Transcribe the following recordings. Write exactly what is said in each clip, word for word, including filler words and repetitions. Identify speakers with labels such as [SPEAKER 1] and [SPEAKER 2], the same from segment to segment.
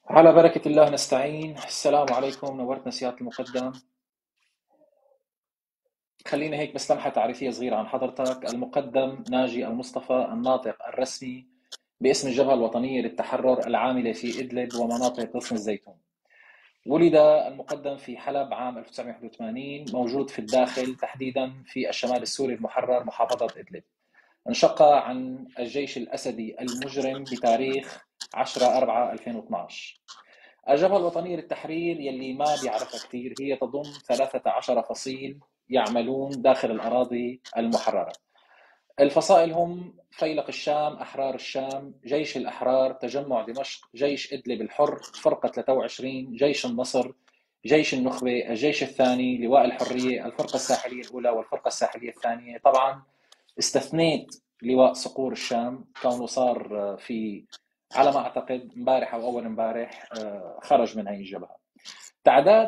[SPEAKER 1] على بركة الله نستعين. السلام عليكم، نورتنا سيادة المقدم. خلينا هيك بس لمحة تعريفية صغيرة عن حضرتك. المقدم ناجي المصطفى، الناطق الرسمي باسم الجبهة الوطنية للتحرر العاملة في إدلب ومناطق غصن الزيتون. ولد المقدم في حلب عام ألف وتسعمئة وواحد وثمانين، موجود في الداخل تحديدا في الشمال السوري المحرر محافظة إدلب. انشق عن الجيش الأسدي المجرم بتاريخ عشرة أربعة ألفين واثناشر. الجبهة الوطنية للتحرير يلي ما بيعرفها كثير هي تضم ثلاثة عشر فصيل يعملون داخل الأراضي المحررة. الفصائل هم فيلق الشام، أحرار الشام، جيش الأحرار، تجمع دمشق، جيش إدلب الحر، فرقة ثلاثة وعشرين، جيش النصر، جيش النخبة، الجيش الثاني، لواء الحرية، الفرقة الساحلية الأولى والفرقة الساحلية الثانية. طبعا استثنيت لواء صقور الشام كونه صار في، على ما اعتقد امبارح او اول امبارح، خرج من هي الجبهه. تعداد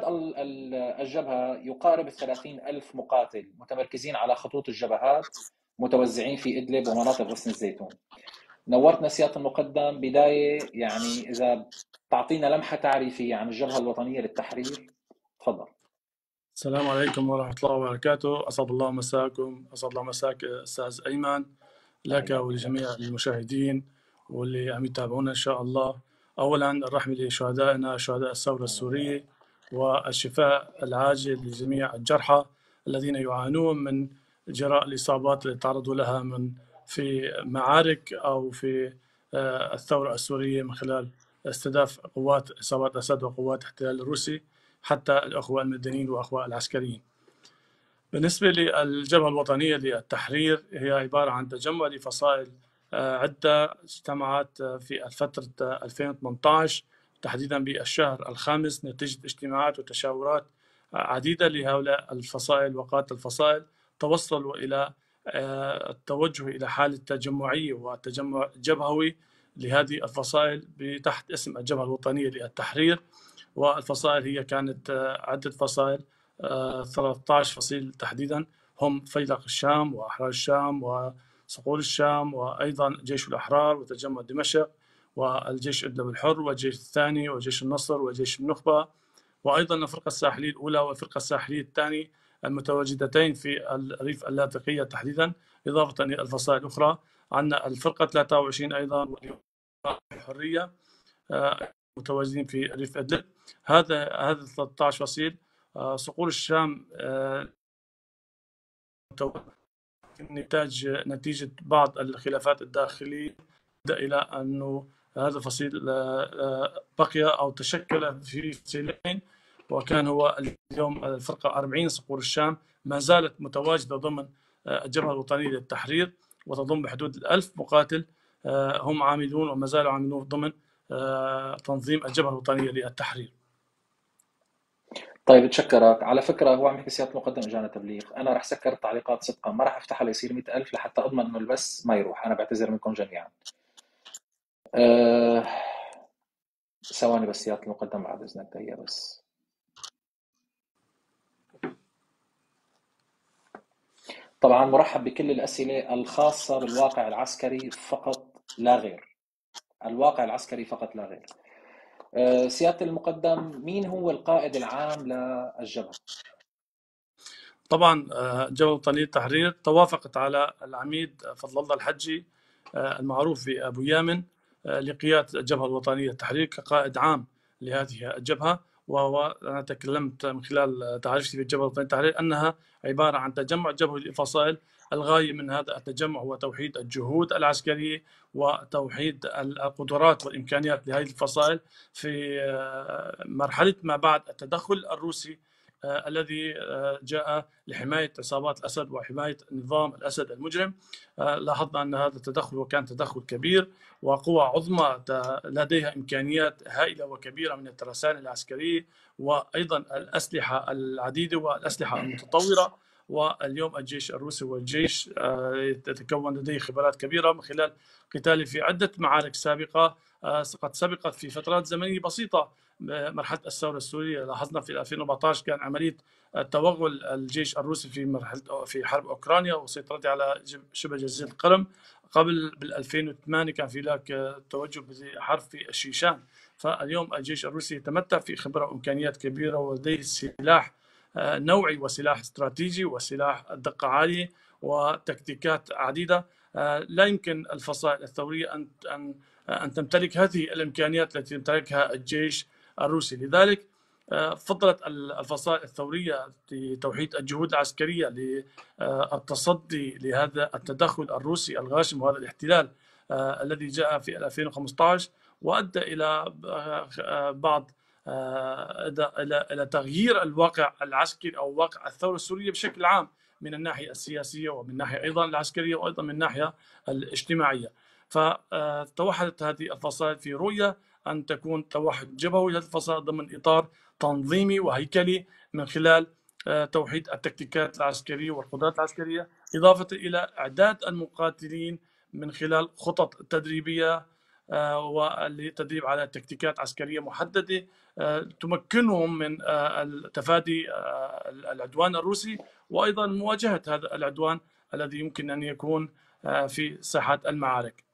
[SPEAKER 1] الجبهه يقارب الثلاثين ألف مقاتل متمركزين على خطوط الجبهات، متوزعين في ادلب ومناطق غصن الزيتون. نورتنا سياده المقدم. بدايه يعني اذا تعطينا لمحه تعريفيه عن الجبهه الوطنيه للتحرير، تفضل.
[SPEAKER 2] السلام عليكم ورحمة الله وبركاته. أسعد الله مساكم، أسعد الله مساك أستاذ أيمن، لك ولجميع المشاهدين واللي عم يتابعونا إن شاء الله. أولا الرحمة لشهدائنا شهداء الثورة السورية، والشفاء العاجل لجميع الجرحى الذين يعانون من جراء الإصابات اللي تعرضوا لها من في معارك أو في آه، الثورة السورية من خلال استهداف قوات إصابات أسد وقوات الاحتلال الروسي، حتى الأخوة المدنيين والأخوة العسكريين. بالنسبة للجبهة الوطنية للتحرير هي عبارة عن تجمع لفصائل عدة اجتمعت في فترة ألفين وثمانية عشر تحديدا بالشهر الخامس نتيجة اجتماعات وتشاورات عديدة لهؤلاء الفصائل. وقادة الفصائل توصلوا إلى التوجه إلى حالة تجمعية وتجمع جبهوي لهذه الفصائل تحت اسم الجبهة الوطنية للتحرير. والفصائل هي كانت عدة فصائل، ثلاثة عشر فصيل تحديدا، هم فيلق الشام وأحرار الشام وصقور الشام وأيضا جيش الأحرار وتجمع دمشق والجيش إدلب الحر والجيش الثاني وجيش النصر وجيش النخبة، وأيضا الفرقة الساحلية الأولى والفرقة الساحلية الثانية المتواجدتين في الريف اللاذقية تحديدا، إضافة إلى الفصائل الأخرى. عندنا الفرقة ثلاثة وعشرين أيضا والحرية متواجدين في ريف إدلب. هذا هذا ثلاثة عشر فصيل. صقور الشام نتاج نتيجة بعض الخلافات الداخلية إلى أنه هذا الفصيل بقي أو تشكل في فصيلين، وكان هو اليوم الفرقة أربعين صقور الشام ما زالت متواجدة ضمن الجبهة الوطنية للتحرير، وتضم بحدود الألف مقاتل هم عاملون وما زالوا عاملون ضمن تنظيم الجبهة الوطنية للتحرير.
[SPEAKER 1] طيب اتشكرك. على فكرة هو عم يحكي سيادة المقدم اجانا تبليغ، انا رح سكر التعليقات صدقا، ما رح افتحها ليصير مئة ألف لحتى اضمن انه البث ما يروح. انا بعتذر منكم جميعا. أه... ثواني بس سيادة المقدم بعد اذنك دقيقة بس. طبعا مرحب بكل الاسئلة الخاصة بالواقع العسكري فقط لا غير. الواقع العسكري فقط لا غير. أه... سيادة المقدم، مين هو القائد العام للجبهة؟
[SPEAKER 2] طبعا الجبهة الوطنية للتحرير توافقت على العميد فضل الله الحجي المعروف بأبو يامن لقيادة الجبهة الوطنية للتحرير كقائد عام لهذه الجبهة. وهو أنا تكلمت من خلال تعريفتي بالجبهة الوطنية للتحرير أنها عبارة عن تجمع جبهي للفصائل. الغاية من هذا التجمع هو توحيد الجهود العسكرية وتوحيد القدرات والإمكانيات لهذه الفصائل في مرحلة ما بعد التدخل الروسي الذي جاء لحماية عصابات الأسد وحماية نظام الأسد المجرم. لاحظنا أن هذا التدخل كان تدخل كبير، وقوى عظمى لديها إمكانيات هائلة وكبيرة من الترسانة العسكرية وأيضا الأسلحة العديدة والأسلحة المتطورة. واليوم الجيش الروسي والجيش يتكون لديه خبرات كبيرة من خلال قتاله في عدة معارك سابقة قد سبقت في فترات زمنية بسيطة مرحلة الثورة السورية. لاحظنا في ألفين وأربعة عشر كان عملية توغل الجيش الروسي في مرحلة في حرب أوكرانيا وسيطرته على شبه جزيرة القرم. قبل بال ألفين وثمانية كان في هناك توجه بحرب في الشيشان. فاليوم الجيش الروسي يتمتع في خبرة وإمكانيات كبيرة ولديه سلاح نوعي وسلاح استراتيجي وسلاح دقة عالية وتكتيكات عديدة. لا يمكن الفصائل الثورية أن أن أن تمتلك هذه الإمكانيات التي يمتلكها الجيش الروسي. لذلك فضلت الفصائل الثورية لتوحيد الجهود العسكرية للتصدي لهذا التدخل الروسي الغاشم وهذا الاحتلال الذي جاء في ألفين وخمسة عشر وأدى إلى بعض إلى إلى تغيير الواقع العسكري أو واقع الثورة السورية بشكل عام من الناحية السياسية ومن الناحية أيضا العسكرية وأيضا من الناحية الاجتماعية. فتوحدت هذه الفصائل في رؤية أن تكون توحد جبهوي لهذه الفصائل ضمن إطار تنظيمي وهيكلي من خلال توحيد التكتيكات العسكرية والقدرات العسكرية، إضافة إلى إعداد المقاتلين من خلال خطط تدريبية والتدريب على تكتيكات عسكرية محددة تمكنهم من تفادي العدوان الروسي وأيضا مواجهة هذا العدوان الذي يمكن أن يكون في ساحات المعارك.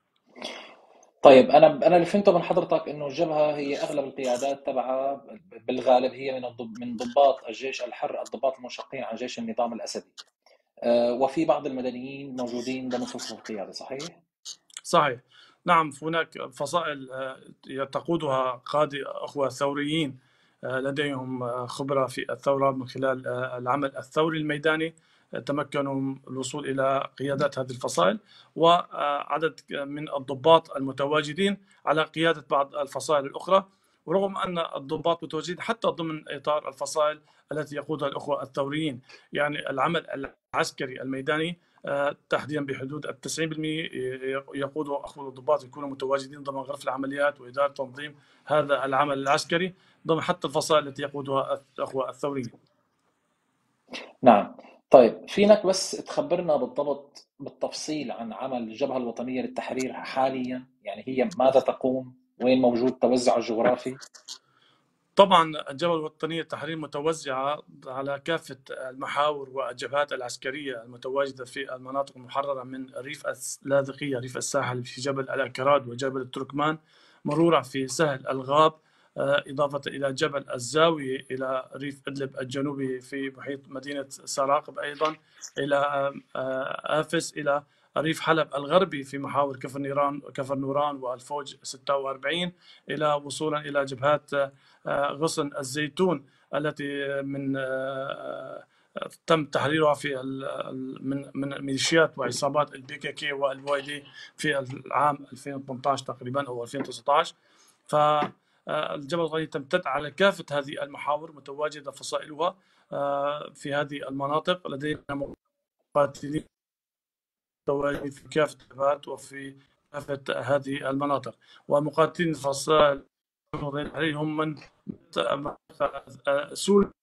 [SPEAKER 1] طيب انا انا اللي فهمته من حضرتك انه الجبهه هي اغلب القيادات تبعها بالغالب هي من من ضباط الجيش الحر، الضباط المنشقين عن جيش النظام الاسدي، وفي بعض المدنيين موجودين ضمن صفوف القياده، صحيح؟
[SPEAKER 2] صحيح، نعم. هناك فصائل تقودها قادة أخوة ثوريين لديهم خبرة في الثورة من خلال العمل الثوري الميداني، تمكنوا الوصول إلى قيادات هذه الفصائل، وعدد من الضباط المتواجدين على قيادة بعض الفصائل الأخرى. ورغم أن الضباط متواجدين حتى ضمن إطار الفصائل التي يقودها الأخوة الثوريين، يعني العمل العسكري الميداني تحديدا بحدود التسعين بالمئة يقودوا أخوة الضباط يكونوا متواجدين ضمن غرف العمليات وإدارة تنظيم هذا العمل العسكري ضمن حتى الفصائل التي يقودها الأخوة الثوريين.
[SPEAKER 1] نعم. طيب فينك بس تخبرنا بالضبط بالتفصيل عن عمل الجبهة الوطنية للتحرير حاليا؟ يعني هي ماذا تقوم؟ وين موجود توزعها الجغرافي؟
[SPEAKER 2] طبعا الجبهة الوطنية للتحرير متوزعة على كافة المحاور والجبهات العسكرية المتواجدة في المناطق المحررة من ريف اللاذقية، ريف الساحل في جبل الأكراد وجبل التركمان، مرورا في سهل الغاب، إضافة إلى جبل الزاوية، إلى ريف إدلب الجنوبي في محيط مدينة سراقب، أيضا إلى آفس، إلى ريف حلب الغربي في محاور كفر نيران كفر نوران والفوج ستة وأربعين، إلى وصولا إلى جبهات غصن الزيتون التي من تم تحريرها في من من ميليشيات وعصابات البي كي كي والواي دي في العام ألفين وثمانية عشر تقريبا او ألفين وتسعة عشر. فالجبهة الوطنية تمتد على كافة هذه المحاور، متواجدة فصائلها في هذه المناطق. لدينا مقاتلين متواجدين في كافة الجبهات وفي كافة هذه المناطق، ومقاتلين الفصائل هم من سوريا.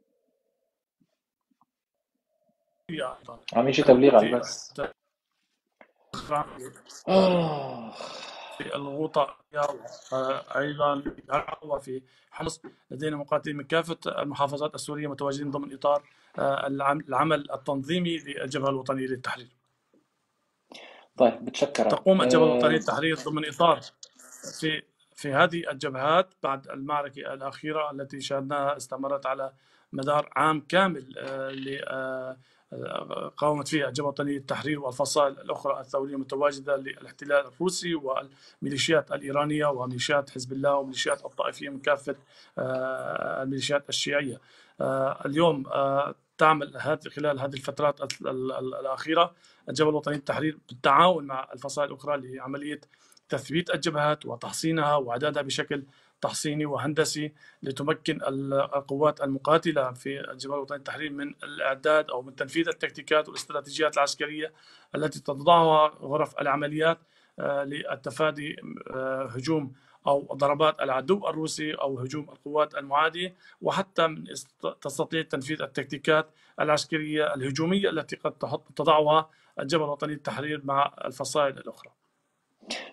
[SPEAKER 1] عم يجي تبليغ على البث.
[SPEAKER 2] في الغوطة أيضا وفي حمص لدينا مقاتلين من كافة المحافظات السورية متواجدين ضمن إطار العمل التنظيمي للجبهة الوطنية للتحرير.
[SPEAKER 1] طيب بتشكرك.
[SPEAKER 2] تقوم الجبهة الوطنية للتحرير ضمن إطار في في هذه الجبهات بعد المعركة الأخيرة التي شاهدناها استمرت على مدار عام كامل قاومت فيها الجبهة الوطنية للتحرير والفصائل الأخرى الثورية المتواجدة للاحتلال الروسي والميليشيات الإيرانية وميليشيات حزب الله وميليشيات الطائفية من كافة الميليشيات الشيعية. اليوم تعمل هذه خلال هذه الفترات الأخيرة الجبهة الوطنية للتحرير بالتعاون مع الفصائل الأخرى لعملية تثبيت الجبهات وتحصينها وإعدادها بشكل تحصيني وهندسي لتمكن القوات المقاتلة في الجبهة الوطنية للتحرير من الإعداد أو من تنفيذ التكتيكات والاستراتيجيات العسكرية التي تضعها غرف العمليات للتفادي هجوم أو ضربات العدو الروسي أو هجوم القوات المعادية، وحتى من تستطيع تنفيذ التكتيكات العسكرية الهجومية التي قد تضعها الجبهة الوطنية للتحرير مع الفصائل الأخرى.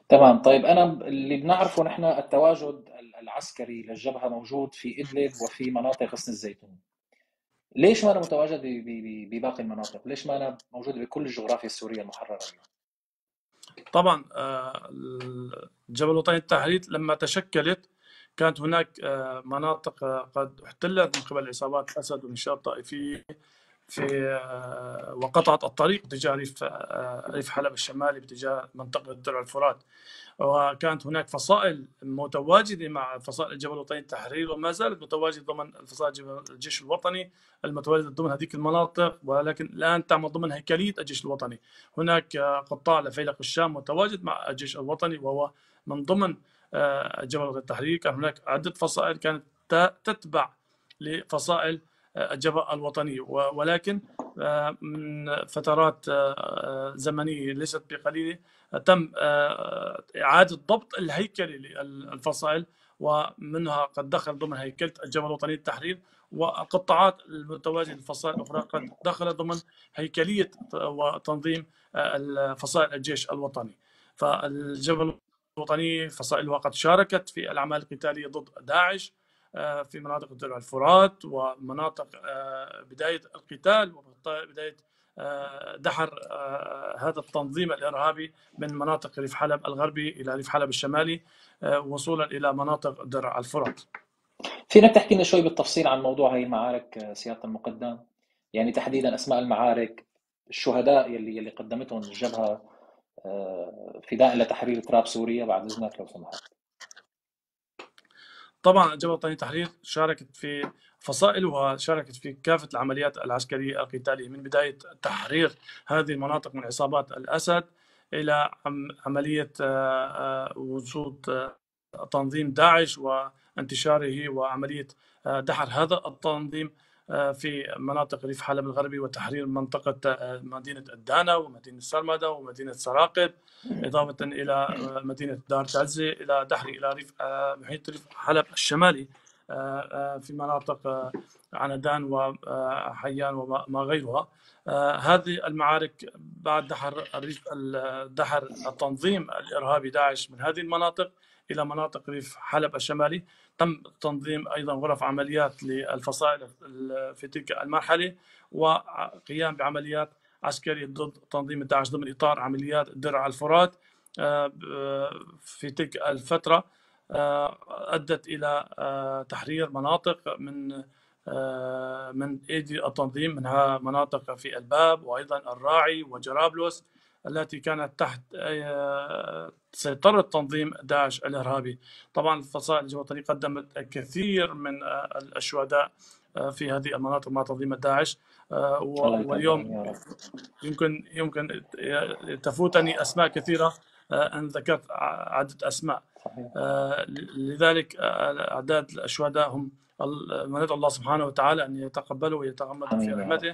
[SPEAKER 1] تمام. طيب أنا ب- اللي بنعرفه نحن التواجد ال- العسكري للجبهة موجود في إدلب وفي مناطق غصن الزيتون. ليش ما أنا متواجد ب- ب- بباقي المناطق؟ ليش ما أنا موجود بكل الجغرافيا السورية المحررة اليوم؟
[SPEAKER 2] طبعا آه، جبل وطني التحرير لما تشكلت كانت هناك آه، مناطق آه، قد احتلت من قبل عصابات الأسد والميليشيات الطائفية في آه، وقطعت الطريق تجاه ريف آه، ريف حلب الشمالي باتجاه منطقة درع الفرات. وكانت هناك فصائل متواجدة مع فصائل جبل وطني التحرير، وما زالت متواجدة ضمن فصائل جبل الجيش الوطني المتواجدة ضمن هذه المناطق، ولكن الآن تعمل ضمن هيكلية الجيش الوطني. هناك قطاع لفيلق الشام متواجد مع الجيش الوطني، وهو من ضمن آه، جبل وطني التحرير. كان هناك عدة فصائل كانت تتبع لفصائل آه، الجبهة الوطنية، ولكن آه، من فترات آه، زمنية ليست بقليلة تم إعادة ضبط الهيكلة للفصائل، ومنها قد دخل ضمن هيكلة الجبهة الوطنية للتحرير، والقطاعات المتواجدة للفصائل الأخرى قد دخلت ضمن هيكلية وتنظيم فصائل الجيش الوطني. فالجبهة الوطنية فصائلها قد شاركت في الأعمال القتالية ضد داعش في مناطق درع الفرات ومناطق بداية القتال وبداية دحر هذا التنظيم الإرهابي من مناطق ريف حلب الغربي إلى ريف حلب الشمالي وصولا إلى مناطق درع الفرات.
[SPEAKER 1] فينك تحكي لنا شوي بالتفصيل عن موضوع هاي المعارك سيادة المقدم؟ يعني تحديدا أسماء المعارك، الشهداء يلي يلي قدمتهم الجبهة آه، فداء لتحرير تراب سوريا، بعد إذنك لو سمحت.
[SPEAKER 2] طبعا جبهة وطني التحرير شاركت في فصائل وشاركت في كافة العمليات العسكرية القتالية، من بداية تحرير هذه المناطق من عصابات الأسد إلى عملية وجود تنظيم داعش وانتشاره وعملية دحر هذا التنظيم في مناطق ريف حلب الغربي وتحرير منطقة مدينة الدانا ومدينة سرمدة ومدينة سراقب، إضافة إلى مدينة دار تعزة، إلى دحر إلى ريف محيط ريف حلب الشمالي في مناطق عنادان وحيان وما غيرها. هذه المعارك بعد دحر الريف دحر التنظيم الإرهابي داعش من هذه المناطق إلى مناطق ريف حلب الشمالي، تم تنظيم أيضا غرف عمليات للفصائل في تلك المرحلة وقيام بعمليات عسكرية ضد تنظيم داعش ضمن إطار عمليات درع الفرات في تلك الفترة، أدت إلى تحرير مناطق من من ايدي التنظيم، منها مناطق في الباب وايضا الراعي وجرابلس التي كانت تحت سيطرة تنظيم داعش الإرهابي. طبعا الفصائل الوطنية قدمت الكثير من الشهداء في هذه المناطق مع تنظيم داعش، واليوم يمكن يمكن تفوتني أسماء كثيرة أن ذكرت عدة أسماء.
[SPEAKER 1] صحيح.
[SPEAKER 2] لذلك أعداد الشهداء هم ندعو الله سبحانه وتعالى أن يتقبله ويتغمد في رحمته.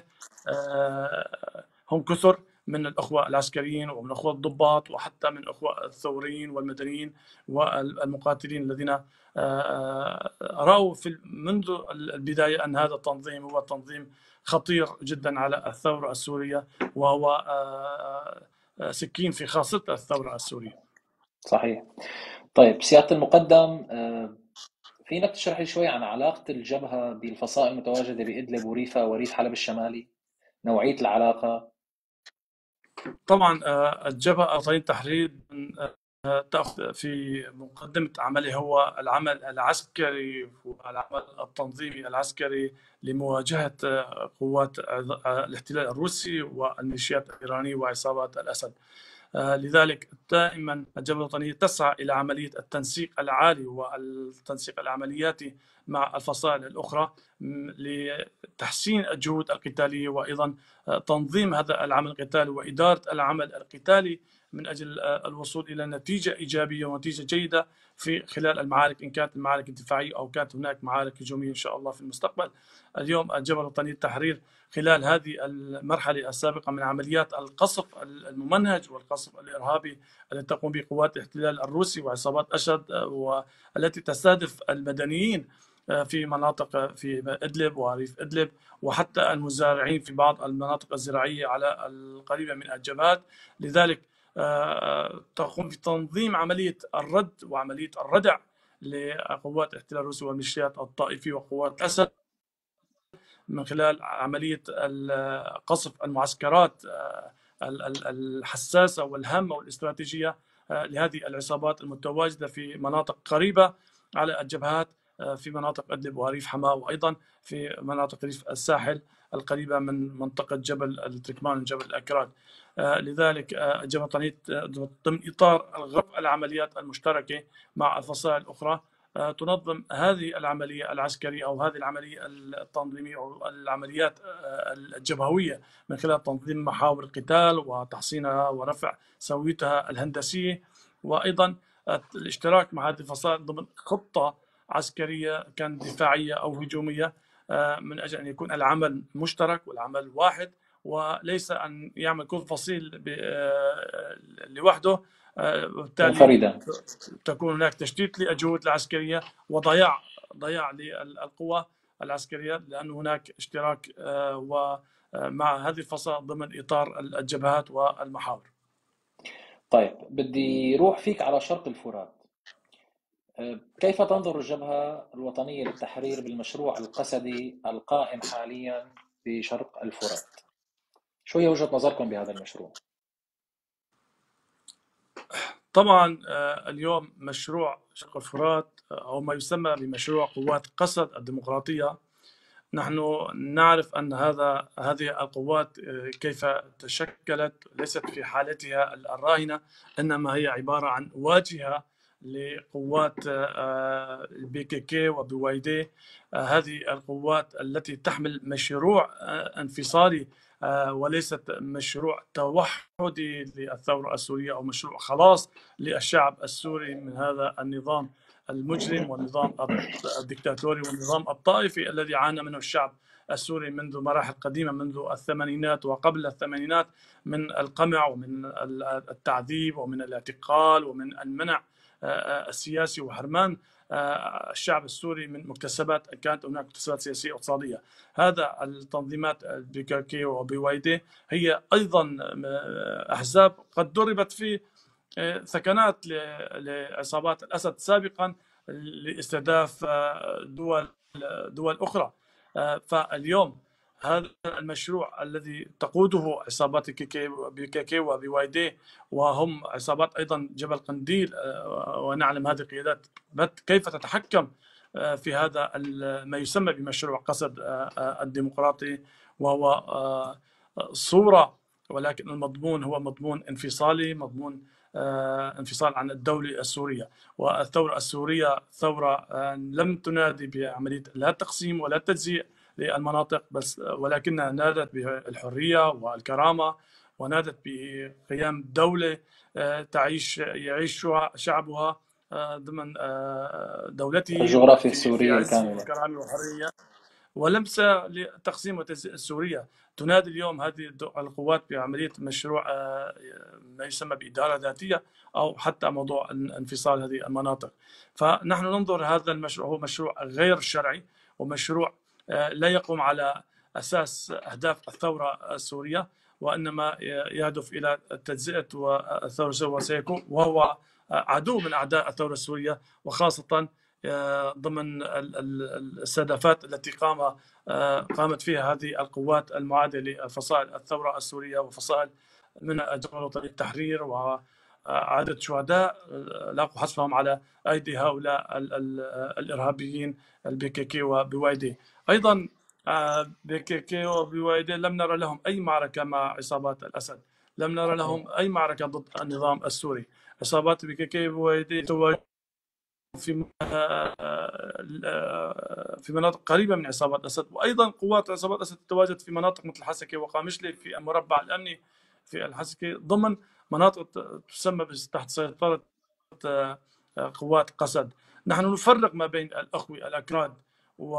[SPEAKER 2] هم كثر من الأخوة العسكريين ومن الأخوة الضباط وحتى من الأخوة الثوريين والمدنيين والمقاتلين الذين رأوا في منذ البداية أن هذا التنظيم هو تنظيم خطير جدا على الثورة السورية، وهو سكين في خاصة الثورة السورية.
[SPEAKER 1] صحيح. طيب سيادة المقدم، فينك تشرح لي شوي عن علاقة الجبهة بالفصائل المتواجدة بإدلب وريفا وريف حلب الشمالي، نوعية العلاقة؟
[SPEAKER 2] طبعا الجبهة وطني التحرير تأخذ في مقدمة عمله هو العمل العسكري والعمل التنظيمي العسكري لمواجهة قوات الاحتلال الروسي والميليشيات الإيرانية وعصابات الأسد. لذلك دائما الجبهة الوطنية تسعى إلى عملية التنسيق العالي والتنسيق العملياتي مع الفصائل الأخرى لتحسين الجهود القتالية وأيضا تنظيم هذا العمل القتالي وإدارة العمل القتالي من أجل الوصول إلى نتيجة إيجابية ونتيجة جيدة في خلال المعارك، إن كانت المعارك الدفاعية أو كانت هناك معارك هجومية إن شاء الله في المستقبل. اليوم الجبهة الوطنية للتحرير خلال هذه المرحلة السابقة من عمليات القصف الممنهج والقصف الإرهابي التي تقوم به قوات الاحتلال الروسي وعصابات أسد والتي تستهدف المدنيين في مناطق في إدلب وريف إدلب وحتى المزارعين في بعض المناطق الزراعية على القريبة من الجبهات. لذلك تقوم بتنظيم عملية الرد وعملية الردع لقوات الاحتلال الروسي والميليشيات الطائفي وقوات الأسد من خلال عملية قصف المعسكرات الحساسة والهامة والاستراتيجية لهذه العصابات المتواجدة في مناطق قريبة على الجبهات، في مناطق إدلب وريف حماة، وأيضا في مناطق ريف الساحل القريبة من منطقة جبل التركمان وجبل الأكراد. لذلك الجبهة الوطنية ضمن إطار غرف العمليات المشتركة مع الفصائل الأخرى تنظم هذه العملية العسكرية أو هذه العملية التنظيمية أو العمليات الجبهوية من خلال تنظيم محاور القتال وتحصينها ورفع سويتها الهندسية، وأيضا الاشتراك مع هذه الفصائل ضمن خطة عسكرية كانت دفاعية أو هجومية، من أجل أن يكون العمل مشترك والعمل واحد، وليس أن يعمل كل فصيل لوحده، وبالتالي تكون هناك تشتيت للجهود العسكرية وضياع ضياع للقوى العسكرية، لأن هناك اشتراك ومع هذه الفصائل ضمن إطار الجبهات والمحاور.
[SPEAKER 1] طيب بدي روح فيك على شرق الفرات. كيف تنظر الجبهة الوطنية للتحرير بالمشروع القسدي القائم حاليا في شرق الفرات؟ شو هي وجهة نظركم بهذا المشروع؟
[SPEAKER 2] طبعا اليوم مشروع شرق الفرات أو ما يسمى بمشروع قوات قسد الديمقراطية، نحن نعرف أن هذا هذه القوات كيف تشكلت ليست في حالتها الراهنة، إنما هي عبارة عن واجهة لقوات البي كي كي وبوايدي. هذه القوات التي تحمل مشروع انفصالي وليست مشروع توحدي للثورة السورية أو مشروع خلاص للشعب السوري من هذا النظام المجرم والنظام الدكتاتوري والنظام الطائفي الذي عانى منه الشعب السوري منذ مراحل قديمة، منذ الثمانينات وقبل الثمانينات، من القمع ومن التعذيب ومن الاعتقال ومن المنع السياسي وحرمان الشعب السوري من مكتسبات، كانت هناك مكتسبات سياسية واقتصادية. هذا التنظيمات البي كي كي وبي واي دي هي أيضا أحزاب قد ضربت في ثكنات لعصابات الأسد سابقا لاستهداف دول دول أخرى. فاليوم هذا المشروع الذي تقوده عصابات بي كي كي وبي واي دي، وهم عصابات أيضا جبل قنديل، ونعلم هذه القيادات كيف تتحكم في هذا ما يسمى بمشروع قسد الديمقراطي، وهو صورة، ولكن المضمون هو مضمون انفصالي، مضمون انفصال عن الدولة السورية. والثورة السورية ثورة لم تنادي بعملية لا تقسيم ولا تجزيء للمناطق بس، ولكنها نادت بالحرية والكرامة، ونادت بقيام دولة تعيش يعيش شعبها ضمن دولته
[SPEAKER 1] الجغرافيا السورية
[SPEAKER 2] الكاملة وكرامة وحرية، ولمس لتقسيم وتجزئة سوريا. تنادي اليوم هذه القوات بعملية مشروع ما يسمى بإدارة ذاتية أو حتى موضوع انفصال هذه المناطق. فنحن ننظر هذا المشروع هو مشروع غير شرعي، ومشروع لا يقوم على أساس أهداف الثورة السورية، وإنما يهدف إلى تجزئة الثورة السورية، وهو عدو من أعداء الثورة السورية، وخاصة ضمن الاستهدافات التي قام قامت فيها هذه القوات المعادية لفصائل الثورة السورية وفصائل من الجبهة الوطنية للتحرير، وعدد شهداء لاقوا حصفهم على أيدي هؤلاء الإرهابيين البي كي كي وبي واي دي. أيضا بي كي كي وبي واي دي لم نرى لهم أي معركة مع عصابات الأسد، لم نرى لهم أي معركة ضد النظام السوري. عصابات بي كي كي وبي واي دي في في مناطق قريبة من عصابات الأسد، وأيضا قوات عصابات الأسد تتواجد في مناطق مثل حسكة وقامشلي في المربع الأمني في الحسكة، ضمن مناطق تسمى تحت سيطرة قوات قسد. نحن نفرق ما بين الأخوة الأكراد و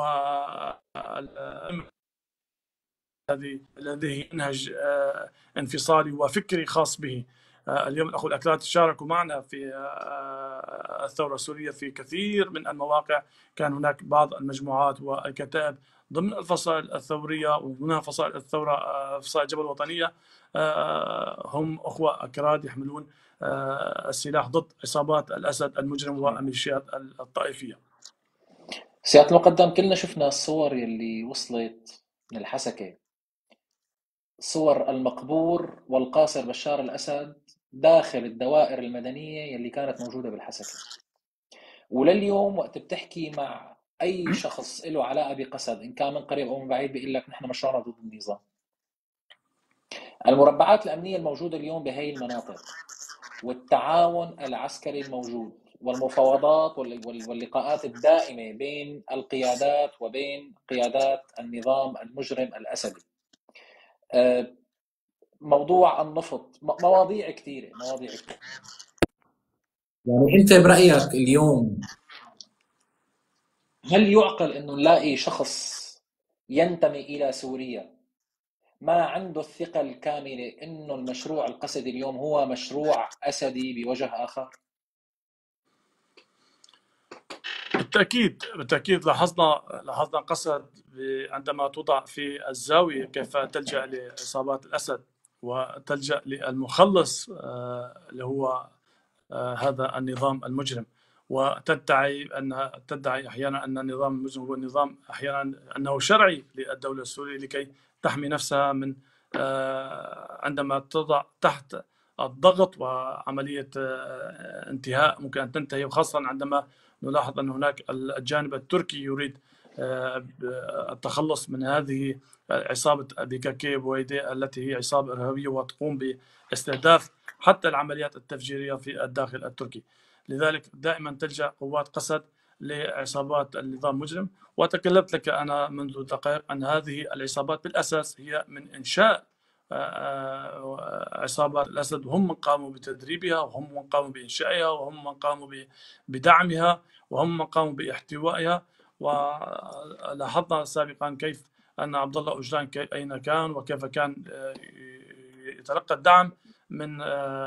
[SPEAKER 2] الذي لديه منهج انفصالي وفكري خاص به. اليوم الأخوة الأكراد شاركوا معنا في الثورة السورية في كثير من المواقع. كان هناك بعض المجموعات والكتائب ضمن الفصائل الثورية ومنها فصائل الثورة، فصائل جبهة الوطنية، هم أخوة أكراد يحملون السلاح ضد عصابات الأسد المجرم والميليشيات الطائفية.
[SPEAKER 1] سيادة المقدم، كلنا شفنا الصور يلي وصلت من الحسكة، صور المقبور والقاصر بشار الأسد داخل الدوائر المدنية يلي كانت موجودة بالحسكة. ولليوم وقت بتحكي مع أي شخص له علاقة بقسد إن كان من قريب أو من بعيد بيقول لك نحن مشروعنا ضد النظام. المربعات الأمنية الموجودة اليوم بهي المناطق والتعاون العسكري الموجود والمفاوضات واللقاءات الدائمة بين القيادات وبين قيادات النظام المجرم الأسدي، موضوع النفط، مواضيع كثيرة مواضيع كثيرة. يعني أنت برأيك اليوم هل يعقل أنه نلاقي شخص ينتمي إلى سوريا ما عنده الثقة الكاملة أنه المشروع القسدي اليوم هو مشروع أسدي بوجه آخر؟
[SPEAKER 2] بالتأكيد بالتأكيد لاحظنا لاحظنا قسد عندما توضع في الزاوية كيف تلجأ لعصابات الأسد وتلجأ للمخلص اللي هو هذا النظام المجرم، وتدعي أن تدعي أحيانا أن النظام المجرم هو النظام أحيانا أنه شرعي للدولة السورية لكي تحمي نفسها من عندما تضع تحت الضغط وعملية انتهاء ممكن أن تنتهي، وخاصة عندما نلاحظ أن هناك الجانب التركي يريد التخلص من هذه عصابة بي كي كي بويدي التي هي عصابة إرهابية وتقوم باستهداف حتى العمليات التفجيرية في الداخل التركي. لذلك دائما تلجأ قوات قسد لعصابات النظام المجرم. وتكلمت لك أنا منذ دقائق أن هذه العصابات بالأساس هي من إنشاء عصابات الأسد، وهم من قاموا بتدريبها وهم من قاموا بإنشائها وهم من قاموا بدعمها وهم من قاموا باحتوائها. ولاحظنا سابقا كيف أن عبد الله أجلان أين كان وكيف كان يتلقى الدعم من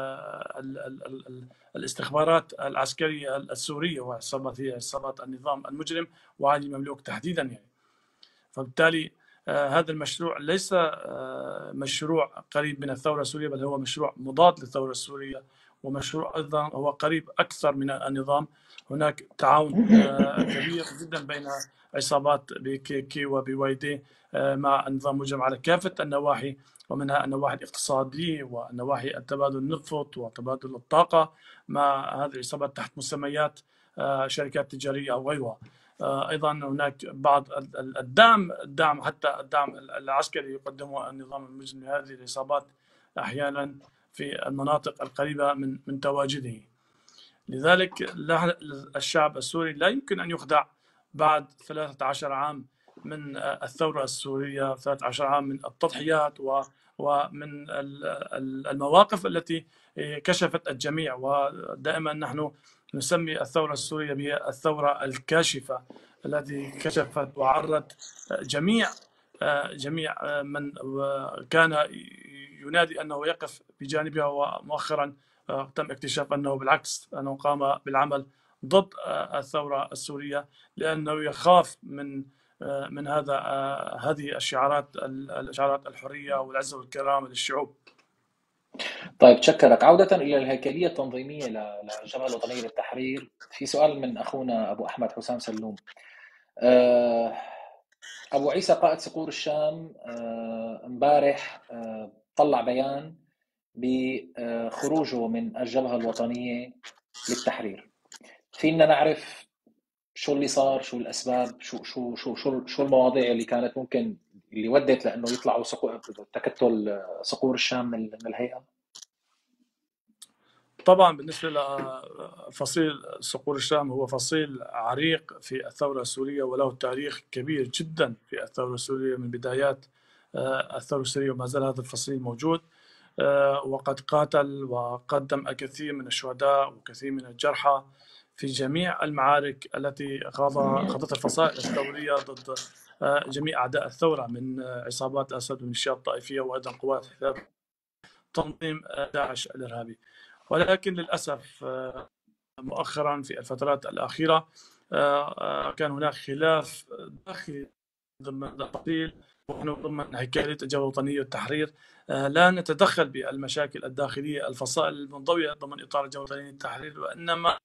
[SPEAKER 2] الاستخبارات العسكرية السورية وعصابات هي عصابات النظام المجرم وعلي المملوك تحديدا يعني. فبالتالي هذا المشروع ليس مشروع قريب من الثورة السورية، بل هو مشروع مضاد للثورة السورية، ومشروع أيضا هو قريب أكثر من النظام. هناك تعاون كبير جدا بين عصابات بي كي كي وبي واي دي مع النظام المجرم على كافة النواحي، ومنها النواحي الاقتصادية والنواحي التبادل النفط وتبادل الطاقة مع هذه العصابات تحت مسميات شركات تجارية أو غيرها. أيضا هناك بعض الدعم الدعم حتى الدعم العسكري يقدمه النظام المجرم لهذه العصابات أحيانا في المناطق القريبة من من تواجده. لذلك الشعب السوري لا يمكن أن يخدع بعد ثلاثة عشر عام من الثورة السورية، ثلاثة عشر عام من التضحيات ومن المواقف التي كشفت الجميع. ودائما نحن نسمي الثورة السورية بها الثورة الكاشفة التي كشفت وعرت جميع جميع من كان ينادي أنه يقف بجانبها، ومؤخرا تم اكتشاف أنه بالعكس أنه قام بالعمل ضد الثورة السورية لأنه يخاف من من هذا هذه الشعارات الشعارات الحرية والعزة والكرامة للشعوب.
[SPEAKER 1] طيب تشكرك. عودة إلى الهيكلية التنظيمية للجبهة الوطنية للتحرير، في سؤال من أخونا أبو أحمد حسام سلوم. أبو عيسى قائد صقور الشام امبارح طلع بيان بخروجه من الجبهة الوطنية للتحرير. فينا نعرف شو اللي صار، شو الأسباب، شو شو شو شو, شو المواضيع اللي كانت ممكن اللي ودت لأنه يطلعوا تكتل صقور الشام من الهيئة؟
[SPEAKER 2] طبعا بالنسبة لفصيل صقور الشام هو فصيل عريق في الثورة السورية وله تاريخ كبير جدا في الثورة السورية من بدايات الثورة السورية، وما زال هذا الفصيل موجود وقد قاتل وقدم الكثير من الشهداء وكثير من الجرحى في جميع المعارك التي خاضتها الفصائل الثورية ضد جميع أعداء الثورة من عصابات الأسد والميليشيات الطائفية وأيضا قوات تنظيم داعش الإرهابي. ولكن للأسف مؤخرا في الفترات الأخيرة كان هناك خلاف داخلي ضمن التفصيل، ونحن ضمن هيكلة الجبهة الوطنية والتحرير لا نتدخل بالمشاكل الداخلية الفصائل المنضوية ضمن إطار الجبهة الوطنية والتحرير، وإنما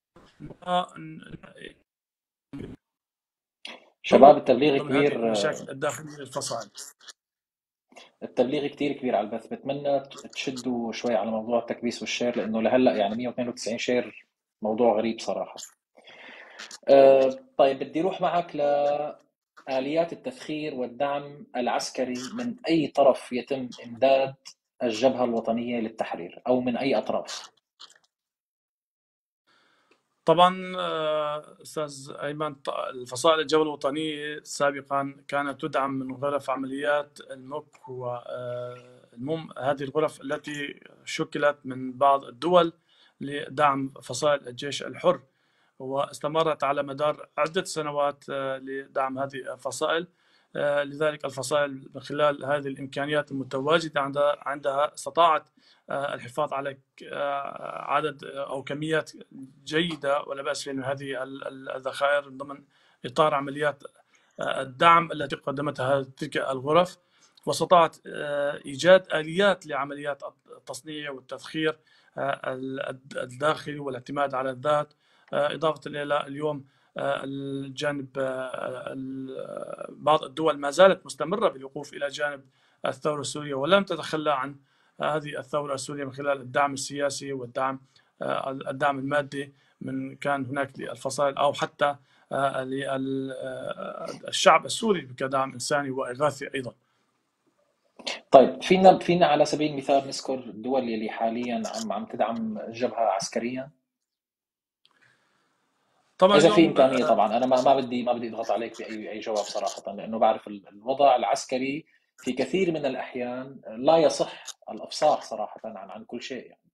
[SPEAKER 1] شباب التبليغ
[SPEAKER 2] ضمن هذه
[SPEAKER 1] كبير،
[SPEAKER 2] المشاكل الداخلية للفصائل.
[SPEAKER 1] التبليغ كتير كبير على البث، بتمنى تشدوا شوي على موضوع التكبيس والشير، لأنه لهلا يعني مية واثنين وتسعين شير موضوع غريب صراحة. أه طيب بدي أروح معك لآليات التفخير والدعم العسكري من أي طرف يتم إمداد الجبهة الوطنية للتحرير، أو من أي أطراف؟
[SPEAKER 2] طبعا استاذ ايمن، الفصائل الجبهه الوطنيه سابقا كانت تدعم من غرف عمليات الموك والموم، هذه الغرف التي شكلت من بعض الدول لدعم فصائل الجيش الحر، واستمرت على مدار عده سنوات لدعم هذه الفصائل. لذلك الفصائل من خلال هذه الامكانيات المتواجده عندها عندها استطاعت الحفاظ على عدد او كميات جيده ولا باس في هذه الذخائر ضمن اطار عمليات الدعم التي قدمتها تلك الغرف، واستطاعت ايجاد اليات لعمليات التصنيع والتذخير الداخلي والاعتماد على الذات، اضافه الى اليوم الجانب بعض الدول ما زالت مستمره بالوقوف الى جانب الثوره السوريه ولم تتخلى عن هذه الثورة السورية من خلال الدعم السياسي والدعم الدعم المادي، من كان هناك للفصائل أو حتى للشعب السوري كدعم إنساني وإغاثي أيضا.
[SPEAKER 1] طيب فينا فينا على سبيل المثال نذكر الدول اللي حاليا عم عم تدعم الجبهة عسكريا؟ طبعا اذا في امكانيه. طبعا انا ما ما بدي ما بدي اضغط عليك باي اي جواب صراحه، لانه بعرف الوضع العسكري في كثير من الاحيان لا يصح الافصاح صراحه عن عن كل شيء يعني.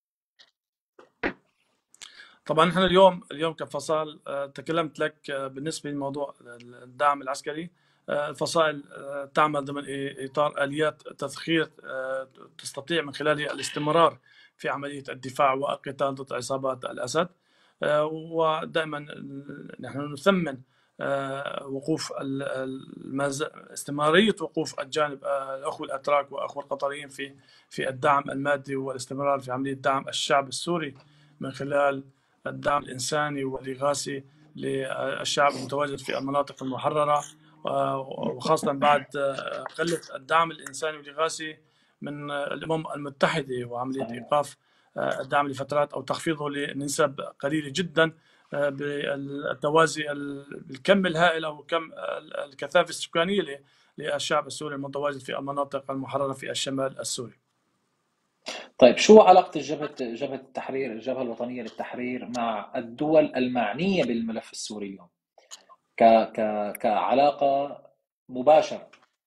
[SPEAKER 2] طبعا نحن اليوم اليوم كفصائل تكلمت لك بالنسبه لموضوع الدعم العسكري. الفصائل تعمل ضمن اطار اليات تذخير تستطيع من خلالها الاستمرار في عمليه الدفاع والقتال ضد عصابات الاسد، ودائما نحن نثمن وقوف استمراريه وقوف الجانب الاخوه الاتراك واخوه القطريين في في الدعم المادي والاستمرار في عمليه دعم الشعب السوري من خلال الدعم الإنساني والإغاثي للشعب المتواجد في المناطق المحررة، وخاصة بعد قلة الدعم الإنساني والإغاثي من الأمم المتحدة وعملية إيقاف الدعم لفترات أو تخفيضه لنسب قليلة جدا بالتوازي بالكم الهائل أو كم الكثافة السكانية للشعب السوري المتواجد في المناطق المحررة في الشمال السوري.
[SPEAKER 1] طيب شو علاقة الجبهة جبهة التحرير الجبهة الوطنية للتحرير مع الدول المعنية بالملف السوري اليوم ك ك كعلاقة مباشرة؟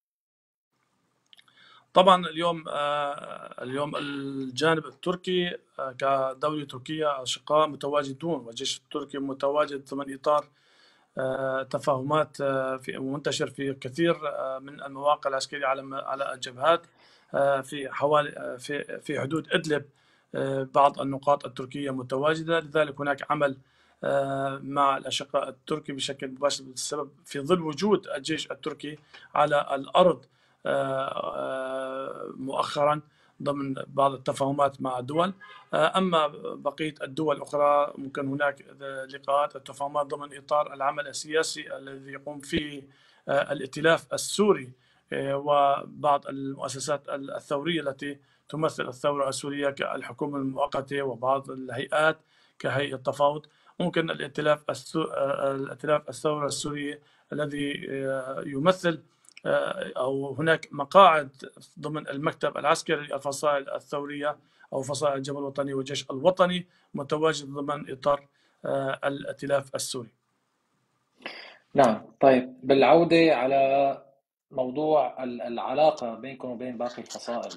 [SPEAKER 2] طبعا اليوم اليوم الجانب التركي كدولة تركيا أشقاء متواجدون، والجيش التركي متواجد ضمن إطار تفاهمات في منتشر في كثير من المواقع العسكرية على على الجبهات في حوالي في في حدود إدلب. بعض النقاط التركية متواجدة، لذلك هناك عمل مع الأشقاء التركي بشكل مباشر بسبب في ظل وجود الجيش التركي على الأرض مؤخرا ضمن بعض التفاهمات مع الدول. أما بقية الدول الأخرى ممكن هناك لقاءات التفاهمات ضمن إطار العمل السياسي الذي يقوم فيه الائتلاف السوري وبعض المؤسسات الثورية التي تمثل الثورة السورية كالحكومة المؤقتة وبعض الهيئات كهيئة التفاوض. ممكن الائتلاف الائتلاف الثورة السورية الذي يمثل أو هناك مقاعد ضمن المكتب العسكري للفصائل الثورية أو فصائل الجبهة الوطني والجيش الوطني متواجد ضمن إطار الائتلاف السوري.
[SPEAKER 1] نعم. طيب بالعودة على موضوع العلاقة بينكم وبين باقي الفصائل،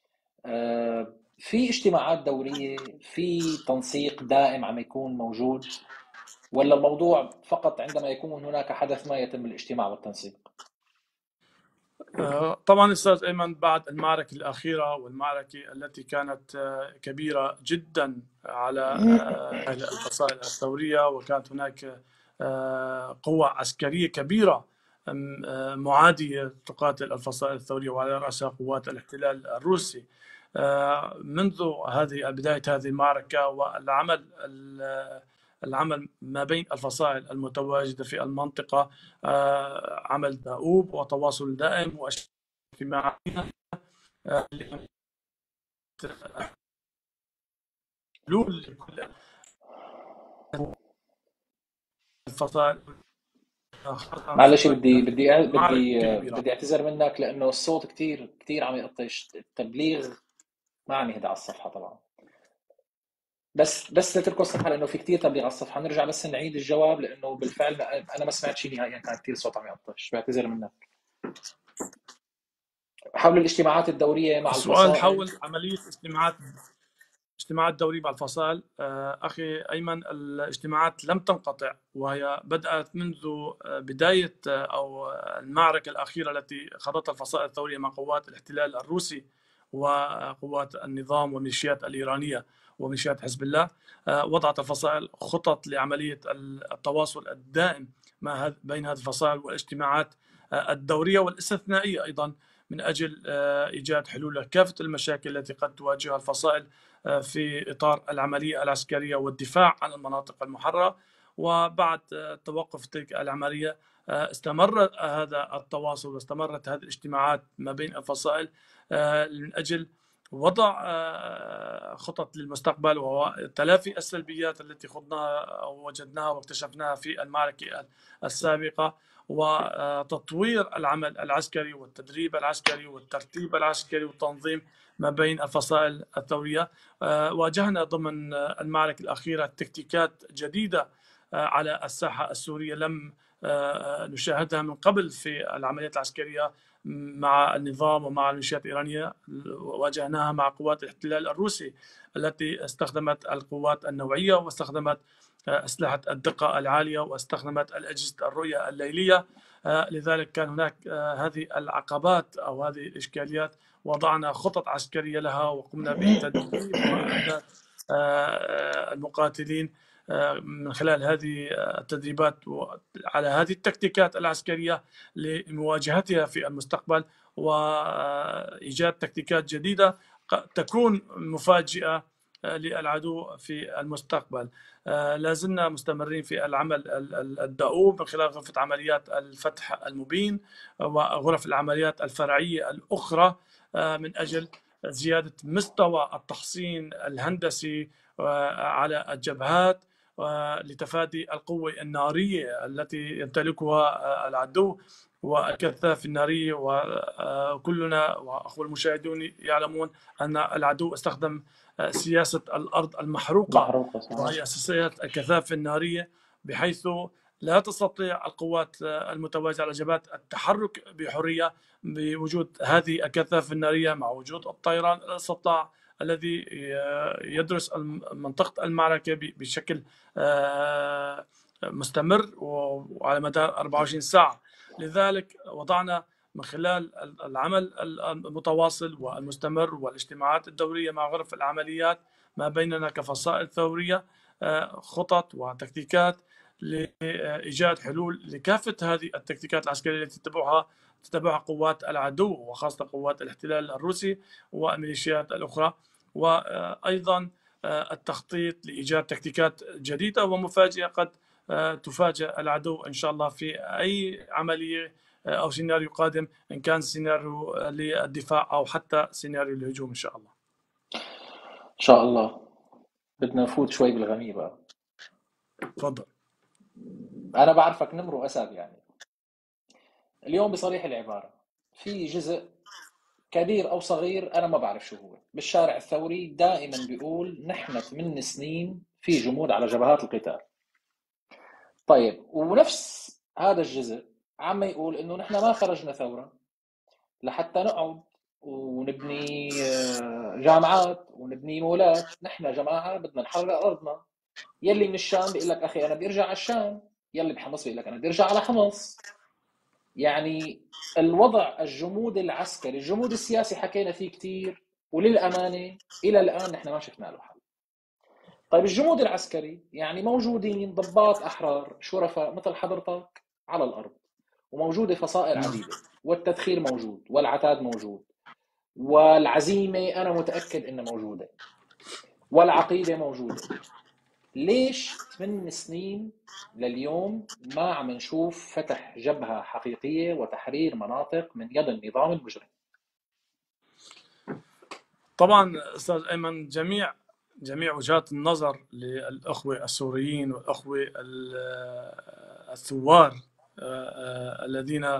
[SPEAKER 1] في اجتماعات دورية، في تنسيق دائم عم يكون موجود، ولا الموضوع فقط عندما يكون هناك حدث ما يتم الاجتماع والتنسيق؟
[SPEAKER 2] طبعا أستاذ أيمن، بعد المعركة الأخيرة والمعركة التي كانت كبيرة جدا على الفصائل الثورية، وكانت هناك قوة عسكرية كبيرة معادية تقاتل الفصائل الثورية وعلى رأسها قوات الاحتلال الروسي، منذ هذه بداية هذه المعركة والعمل العمل ما بين الفصائل المتواجدة في المنطقة، عمل دؤوب وتواصل دائم واجتماعية حلول لكل الفصائل.
[SPEAKER 1] معلش بدي بدي بدي بدي اعتذر منك لانه الصوت كثير كثير عم يقطش. التبليغ ما عم يهدى على الصفحه طبعا، بس بس نتركوا الصفحه لانه في كثير تبليغ على الصفحه. نرجع بس نعيد الجواب لانه بالفعل انا ما سمعت شيء نهائيا، كان كثير صوت عم يقطش. بعتذر منك. حول الاجتماعات الدوريه مع
[SPEAKER 2] السؤال
[SPEAKER 1] الفصائل.
[SPEAKER 2] حول عمليه اجتماعات اجتماعات دورية مع الفصائل. أخي أيمن، الاجتماعات لم تنقطع، وهي بدأت منذ بداية أو المعركة الأخيرة التي خاضتها الفصائل الثورية مع قوات الاحتلال الروسي وقوات النظام والميليشيات الإيرانية وميليشيات حزب الله. وضعت الفصائل خطط لعملية التواصل الدائم ما بين هذه الفصائل والاجتماعات الدورية والاستثنائية أيضا من أجل إيجاد حلول لكافة المشاكل التي قد تواجهها الفصائل في إطار العملية العسكرية والدفاع عن المناطق المحررة. وبعد توقف تلك العملية استمر هذا التواصل واستمرت هذه الاجتماعات ما بين الفصائل من أجل وضع خطط للمستقبل وتلافي السلبيات التي خضناها أو وجدناها واكتشفناها في المعركة السابقة، وتطوير العمل العسكري والتدريب العسكري والترتيب العسكري والتنظيم ما بين الفصائل الثورية. واجهنا ضمن المعركة الأخيرة تكتيكات جديدة على الساحة السورية لم نشاهدها من قبل في العمليات العسكرية مع النظام ومع الميليشيات الإيرانية. واجهناها مع قوات الاحتلال الروسي التي استخدمت القوات النوعية واستخدمت أسلحة الدقة العالية واستخدمت أجهزة الرؤية الليلية. لذلك كان هناك هذه العقبات أو هذه الإشكاليات، وضعنا خطط عسكرية لها وقمنا بتدريب وإعداد المقاتلين من خلال هذه التدريبات على هذه التكتيكات العسكرية لمواجهتها في المستقبل وإيجاد تكتيكات جديدة تكون مفاجئة للعدو في المستقبل. لازلنا مستمرين في العمل الدؤوب من خلال غرفة عمليات الفتح المبين وغرف العمليات الفرعية الأخرى من أجل زيادة مستوى التحصين الهندسي على الجبهات لتفادي القوة النارية التي يمتلكها العدو والكثافة النارية. وكلنا وأخوة المشاهدون يعلمون أن العدو استخدم سياسة الأرض المحروقة، وهي أساسية الكثافة النارية، بحيث لا تستطيع القوات المتواجدة على الجبهات التحرك بحرية بوجود هذه الكثافة النارية مع وجود الطيران الاستطلاع الذي يدرس منطقة المعركة بشكل مستمر وعلى مدار أربعة وعشرين ساعة. لذلك وضعنا من خلال العمل المتواصل والمستمر والاجتماعات الدورية مع غرف العمليات ما بيننا كفصائل ثورية خطط وتكتيكات لإيجاد حلول لكافة هذه التكتيكات العسكرية التي تتبعها تتبعها قوات العدو وخاصة قوات الاحتلال الروسي والميليشيات الأخرى، وأيضا التخطيط لإيجاد تكتيكات جديدة ومفاجئة قد تفاجئ العدو إن شاء الله في أي عملية أو سيناريو قادم، إن كان سيناريو للدفاع أو حتى سيناريو الهجوم إن شاء الله.
[SPEAKER 1] إن شاء الله. بدنا نفوت شوي بالغنية بقى.
[SPEAKER 2] تفضل.
[SPEAKER 1] أنا بعرفك نمر وأسد يعني. اليوم بصريح العبارة في جزء كبير أو صغير أنا ما بعرف شو هو بالشارع الثوري دائما بيقول نحن ثمان سنين في جمود على جبهات القتال. طيب، ونفس هذا الجزء عم يقول إنه نحن ما خرجنا ثورة لحتى نقعد ونبني جامعات ونبني مولات. نحن جماعة بدنا نحرر أرضنا. يلي من الشام بيقول لك أخي أنا بدي أرجع على الشام، يلي بحمص بيقول لك أنا بدي أرجع على حمص. يعني الوضع الجمود العسكري، الجمود السياسي حكينا فيه كثير، وللأمانة إلى الآن نحن ما شفنا له حل. طيب الجمود العسكري يعني موجودين ضباط أحرار شرفاء مثل حضرتك على الأرض، وموجودة فصائل
[SPEAKER 2] نعم.
[SPEAKER 1] عديدة، والتدخير موجود، والعتاد موجود، والعزيمة أنا متأكد إنها موجودة، والعقيدة موجودة. ليش ثمان سنين لليوم ما عم نشوف فتح جبهة حقيقية وتحرير مناطق من يد النظام المجرم؟
[SPEAKER 2] طبعا استاذ ايمن، جميع جميع وجهات النظر للاخوه السوريين والاخوه الثوار الذين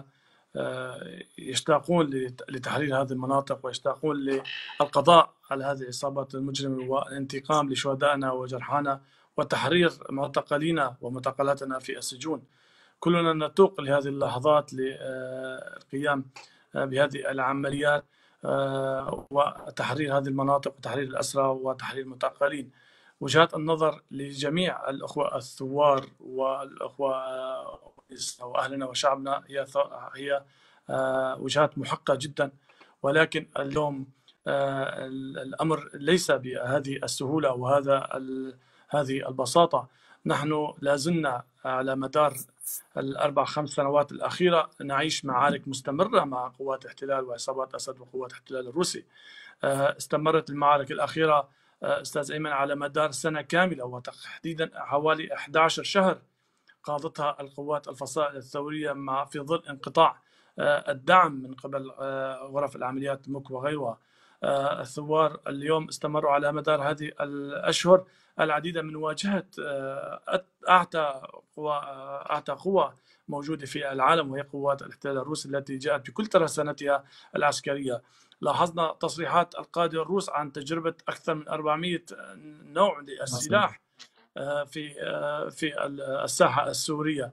[SPEAKER 2] يشتاقون لتحرير هذه المناطق ويشتاقون للقضاء على هذه العصابات المجرمه والانتقام لشهدائنا وجرحانا وتحرير معتقلينا ومعتقلاتنا في السجون. كلنا نتوق لهذه اللحظات للقيام بهذه العمليات وتحرير هذه المناطق وتحرير الأسرى وتحرير المعتقلين. وجهات النظر لجميع الأخوة الثوار والأخوة وأهلنا وشعبنا هي هي وجهات محقة جدا، ولكن اليوم الأمر ليس بهذه السهولة وهذا هذه البساطة. نحن لازلنا على مدار الأربع خمس سنوات الأخيرة نعيش معارك مستمرة مع قوات احتلال وعصابات أسد وقوات احتلال الروسي. استمرت المعارك الأخيرة أستاذ أيمن على مدار سنة كاملة، وتحديدا حوالي أحد عشر شهر قادتها القوات الفصائل الثورية مع في ظل انقطاع الدعم من قبل غرف العمليات مك وغيرها. الثوار اليوم استمروا على مدار هذه الأشهر العديد من مواجهة أعتى قوى أعتى قوى موجودة في العالم، وهي قوات الاحتلال الروسي التي جاءت بكل ترسانتها العسكرية. لاحظنا تصريحات القادة الروس عن تجربة أكثر من أربعمئة نوع للسلاح في في الساحة السورية.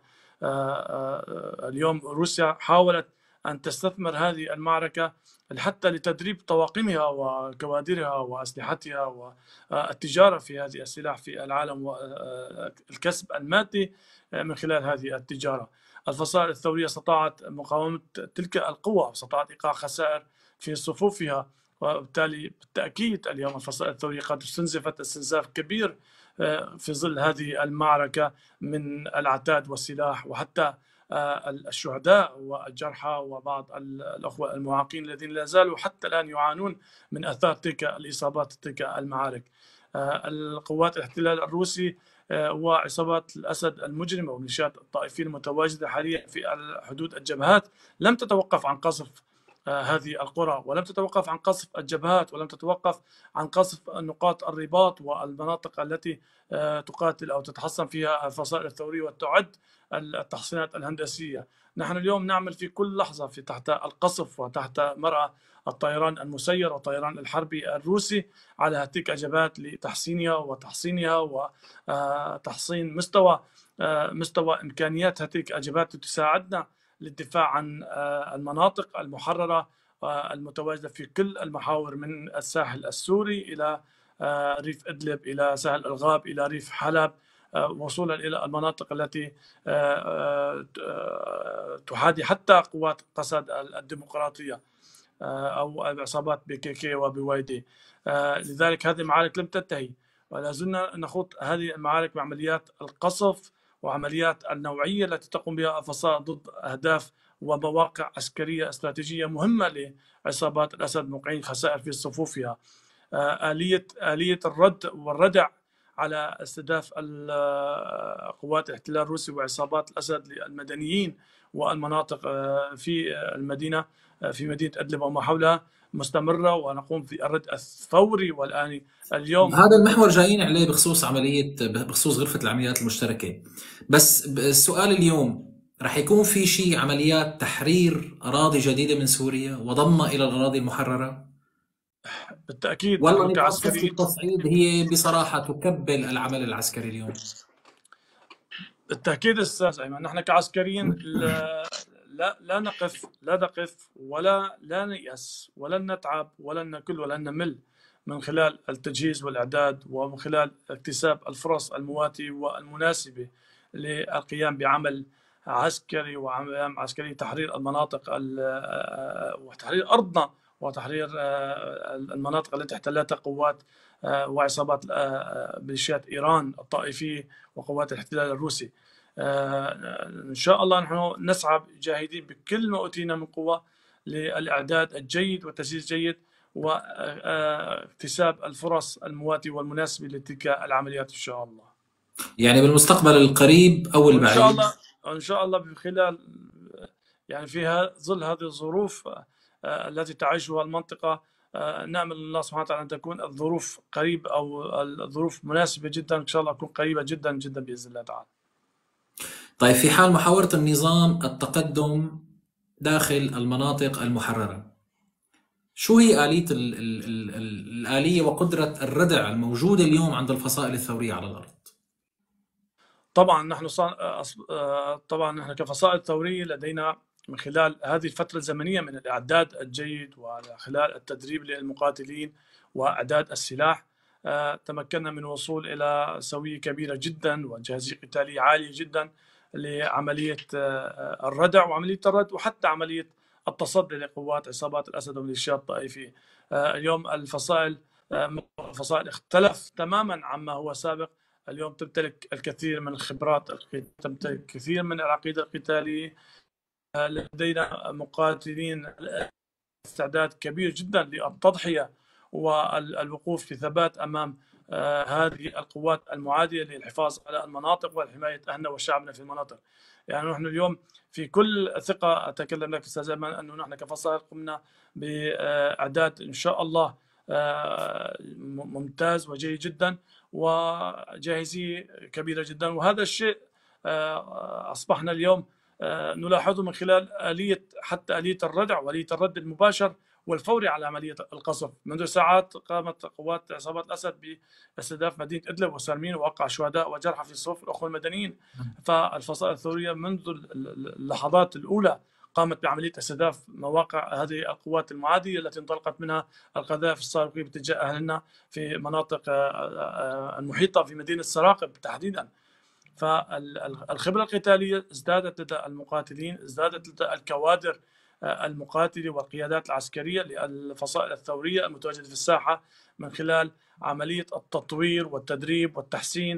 [SPEAKER 2] اليوم روسيا حاولت أن تستثمر هذه المعركة حتى لتدريب طواقمها وكوادرها وأسلحتها والتجارة في هذه السلاح في العالم والكسب المادي من خلال هذه التجارة. الفصائل الثورية استطاعت مقاومة تلك القوى، استطاعت إيقاع خسائر في صفوفها، وبالتالي بالتأكيد اليوم الفصائل الثورية قد استنزفت استنزاف كبير في ظل هذه المعركة من العتاد والسلاح، وحتى الشهداء والجرحى وبعض الأخوة المعاقين الذين لا زالوا حتى الآن يعانون من أثار تلك الإصابات تلك المعارك. القوات الاحتلال الروسي وعصابات الأسد المجرمة وميليشيات الطائفيين المتواجدة حاليا في حدود الجبهات لم تتوقف عن قصف هذه القرى، ولم تتوقف عن قصف الجبهات، ولم تتوقف عن قصف نقاط الرباط والمناطق التي تقاتل أو تتحصن فيها الفصائل الثورية وتعد التحصينات الهندسية. نحن اليوم نعمل في كل لحظة في تحت القصف وتحت مرأى الطيران المسير والطيران الحربي الروسي على تلك الجبهات لتحسينها وتحصينها وتحصين مستوى مستوى إمكانيات تلك الجبهات تساعدنا للدفاع عن المناطق المحررة المتواجدة في كل المحاور من الساحل السوري إلى ريف إدلب إلى سهل الغاب إلى ريف حلب، وصولا إلى المناطق التي تحادي حتى قوات قسد الديمقراطية أو عصابات بي كي كي وبوايدي. لذلك هذه المعارك لم تنتهي، ولا زلنا نخوض هذه المعارك بعمليات القصف وعمليات النوعية التي تقوم بها الفصائل ضد أهداف ومواقع عسكرية استراتيجية مهمة لعصابات الأسد، موقعين خسائر في صفوفها. آلية آلية الرد والردع على استهداف قوات الاحتلال الروسي وعصابات الأسد للمدنيين والمناطق في المدينة في مدينة إدلب وما حولها مستمرة، ونقوم في الرد الفوري والآني. اليوم
[SPEAKER 3] هذا المحور جايين عليه بخصوص عملية بخصوص غرفة العمليات المشتركة، بس السؤال اليوم رح يكون في شيء عمليات تحرير أراضي جديدة من سوريا وضمها إلى الأراضي المحررة؟
[SPEAKER 2] بالتأكيد
[SPEAKER 3] والله نقاط التصعيد هي بصراحة تكبل العمل العسكري اليوم.
[SPEAKER 2] بالتأكيد أستاذ أيمن، نحن كعسكريين لا لا لا نقف لا نقف ولا لا نيأس ولن نتعب ولن نكل ولن نمل من خلال التجهيز والإعداد ومن خلال اكتساب الفرص المواتية والمناسبة للقيام بعمل عسكري وعمل عسكري تحرير المناطق وتحرير أرضنا وتحرير المناطق التي احتلتها قوات وعصابات ميليشيات إيران الطائفية وقوات الاحتلال الروسي. إن شاء الله نحن نسعى جاهدين بكل ما أوتينا من قوة للإعداد الجيد والتجهيز الجيد واكتساب الفرص المواتية والمناسبة لتلك العمليات إن شاء الله.
[SPEAKER 3] يعني بالمستقبل القريب أو البعيد
[SPEAKER 2] إن شاء الله إن شاء الله من خلال يعني في ظل هذه الظروف التي تعيشها المنطقة نأمل الله سبحانه وتعالى أن تكون الظروف قريب أو الظروف مناسبة جدا إن شاء الله تكون قريبة جدا جدا بإذن الله تعالى.
[SPEAKER 3] طيب في حال محاولة النظام التقدم داخل المناطق المحررة، شو هي آلية ال ال ال ال الآلية وقدرة الردع الموجودة اليوم عند الفصائل الثورية على الأرض؟
[SPEAKER 2] طبعا نحن طبعا نحن كفصائل ثورية لدينا من خلال هذه الفترة الزمنية من الإعداد الجيد وخلال التدريب للمقاتلين وإعداد السلاح تمكنا من الوصول إلى سوية كبيرة جدا وجاهزية قتالية عالية جدا لعملية الردع وعملية الرد وحتى عملية التصدي لقوات عصابات الأسد وميليشيات الطائفية. اليوم الفصائل الفصائل اختلف تماما عما هو سابق. اليوم تمتلك الكثير من الخبرات، تمتلك الكثير من العقيدة القتالية، لدينا مقاتلين استعداد كبير جدا للتضحية والوقوف في ثبات أمام هذه القوات المعادية للحفاظ على المناطق وحماية أهلنا وشعبنا في المناطق. يعني نحن اليوم في كل ثقة أتكلم لك أستاذ أيمن أنه نحن كفصائل قمنا بإعداد إن شاء الله ممتاز وجيد جدا وجاهزية كبيرة جدا، وهذا الشيء أصبحنا اليوم نلاحظه من خلال آلية حتى آلية الردع وآلية الرد المباشر والفوري على عملية القصف. منذ ساعات قامت قوات عصابات الأسد باستهداف مدينة إدلب وسرمين ووقع شهداء وجرحى في صفوف الأخوة المدنيين. فالفصائل الثورية منذ اللحظات الأولى قامت بعملية استهداف مواقع هذه القوات المعادية التي انطلقت منها القذائف الصاروخية باتجاه أهلنا في مناطق المحيطة في مدينة سراقب تحديدا. فالخبرة القتالية ازدادت لدى المقاتلين، ازدادت لدى الكوادر المقاتلة والقيادات العسكرية للفصائل الثورية المتواجدة في الساحة من خلال عملية التطوير والتدريب والتحسين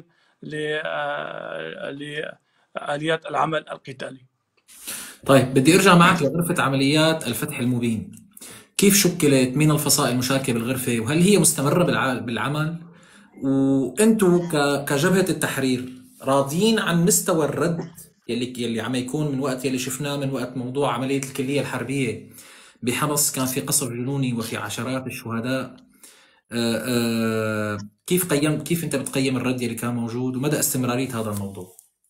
[SPEAKER 2] لآليات العمل القتالي.
[SPEAKER 3] طيب بدي ارجع معك لغرفة عمليات الفتح المبين. كيف شكلت؟ مين الفصائل المشاركة بالغرفة؟ وهل هي مستمرة بالعمل؟ وانتم كجبهة التحرير راضيين عن مستوى الرد يلي يلي عم يكون من وقت يلي شفناه من وقت موضوع عملية الكلية الحربية بحمص كان في قصف جنوني وفي عشرات الشهداء؟ آآ آآ كيف قيم كيف انت بتقيم الرد يلي كان موجود ومدى استمرارية هذا الموضوع؟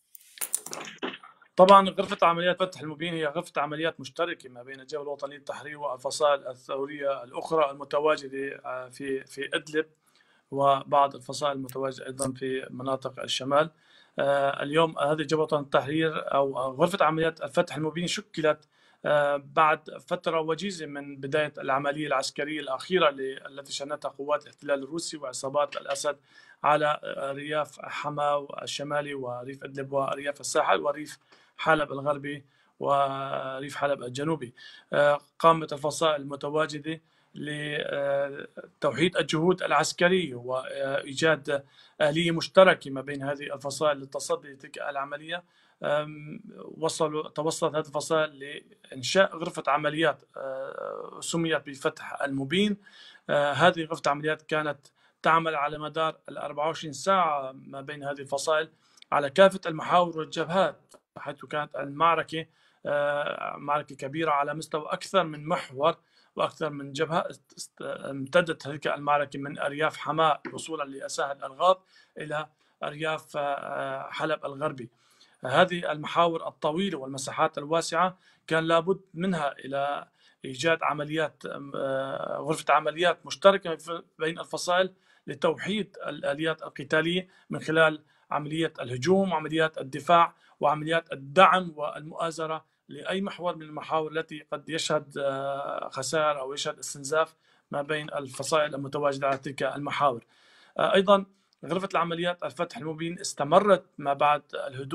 [SPEAKER 2] طبعا غرفة عمليات فتح المبين هي غرفة عمليات مشتركة ما بين الجبهة الوطنية للتحرير والفصائل الثورية الأخرى المتواجدة في في إدلب وبعض الفصائل المتواجدة أيضا في مناطق الشمال. اليوم هذه جبهة الوطنية للتحرير أو غرفة عمليات الفتح المبين شكلت بعد فترة وجيزة من بداية العملية العسكرية الأخيرة التي شنتها قوات الاحتلال الروسي وعصابات الأسد على رياف حما الشمالي وريف إدلب ورياف الساحل وريف حلب الغربي وريف حلب الجنوبي. قامت الفصائل المتواجدة لتوحيد الجهود العسكرية وإيجاد آلية مشتركة ما بين هذه الفصائل للتصدي لتلك العملية. وصلوا توصلت هذه الفصائل لإنشاء غرفة عمليات سميت بفتح المبين. هذه غرفة عمليات كانت تعمل على مدار ال أربعة وعشرين ساعة ما بين هذه الفصائل على كافة المحاور والجبهات، حيث كانت المعركة معركة كبيرة على مستوى أكثر من محور وأكثر من جبهة. امتدت تلك المعركة من أرياف حماة وصولا لأساهل الغاب إلى أرياف حلب الغربي. هذه المحاور الطويلة والمساحات الواسعة كان لابد منها إلى إيجاد عمليات غرفة عمليات مشتركة بين الفصائل لتوحيد الآليات القتالية من خلال عملية الهجوم وعمليات الدفاع وعمليات الدعم والمؤازرة لأي محور من المحاور التي قد يشهد خسائر أو يشهد استنزاف ما بين الفصائل المتواجدة على تلك المحاور. أيضا غرفة العمليات الفتح المبين استمرت ما بعد الهدوء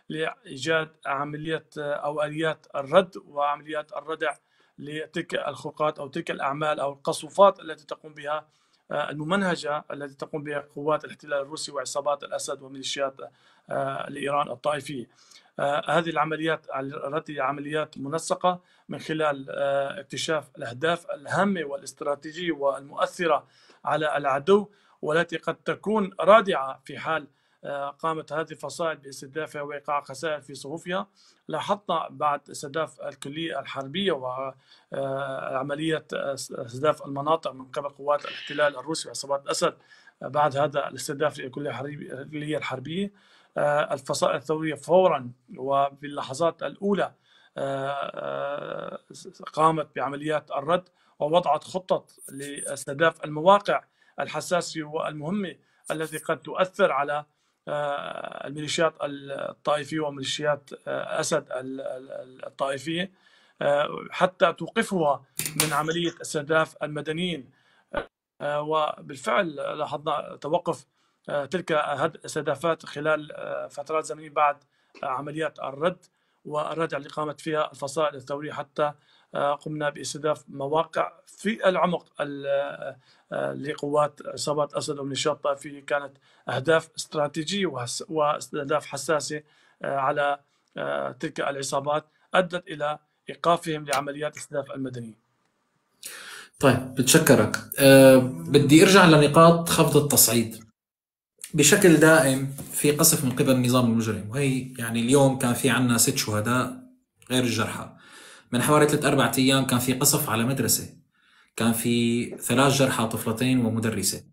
[SPEAKER 2] لإيجاد عملية أو آليات الرد وعمليات الردع لتلك الخروقات أو تلك الأعمال أو القصفات التي تقوم بها الممنهجة التي تقوم بها قوات الاحتلال الروسي وعصابات الأسد وميليشيات لإيران الطائفية. هذه العمليات التي عمليات منسقة من خلال اكتشاف الأهداف الهامة والاستراتيجية والمؤثرة على العدو، والتي قد تكون رادعة في حال قامت هذه الفصائل باستهدافها وإيقاع خسائر في صفوفها. لاحظنا بعد استهداف الكلية الحربية وعملية استهداف المناطق من قبل قوات الاحتلال الروسي وعصابات الأسد، بعد هذا الاستهداف للكلية الحربية الفصائل الثورية فورا وفي اللحظات الأولى قامت بعمليات الرد ووضعت خطط لاستهداف المواقع الحساسة والمهمة التي قد تؤثر على الميليشيات الطائفية وميليشيات أسد الطائفية حتى توقفها من عملية استهداف المدنيين. وبالفعل لاحظنا توقف تلك الاستهدافات خلال فترات زمنية بعد عمليات الرد والردع اللي قامت فيها الفصائل الثورية، حتى قمنا باستهداف مواقع في العمق لقوات عصابات أسد وميليشيات الطائفية كانت أهداف استراتيجية واستهداف حساسة على تلك العصابات أدت إلى إيقافهم لعمليات استهداف المدنيين.
[SPEAKER 3] طيب بتشكرك. أه بدي أرجع لنقاط خفض التصعيد. بشكل دائم في قصف من قبل النظام المجرم، وهي يعني اليوم كان في عنا ست شهداء غير الجرحى. من حوالي ثلاث أربعة أيام كان في قصف على مدرسة، كان في ثلاث جرحى طفلتين ومدرسة.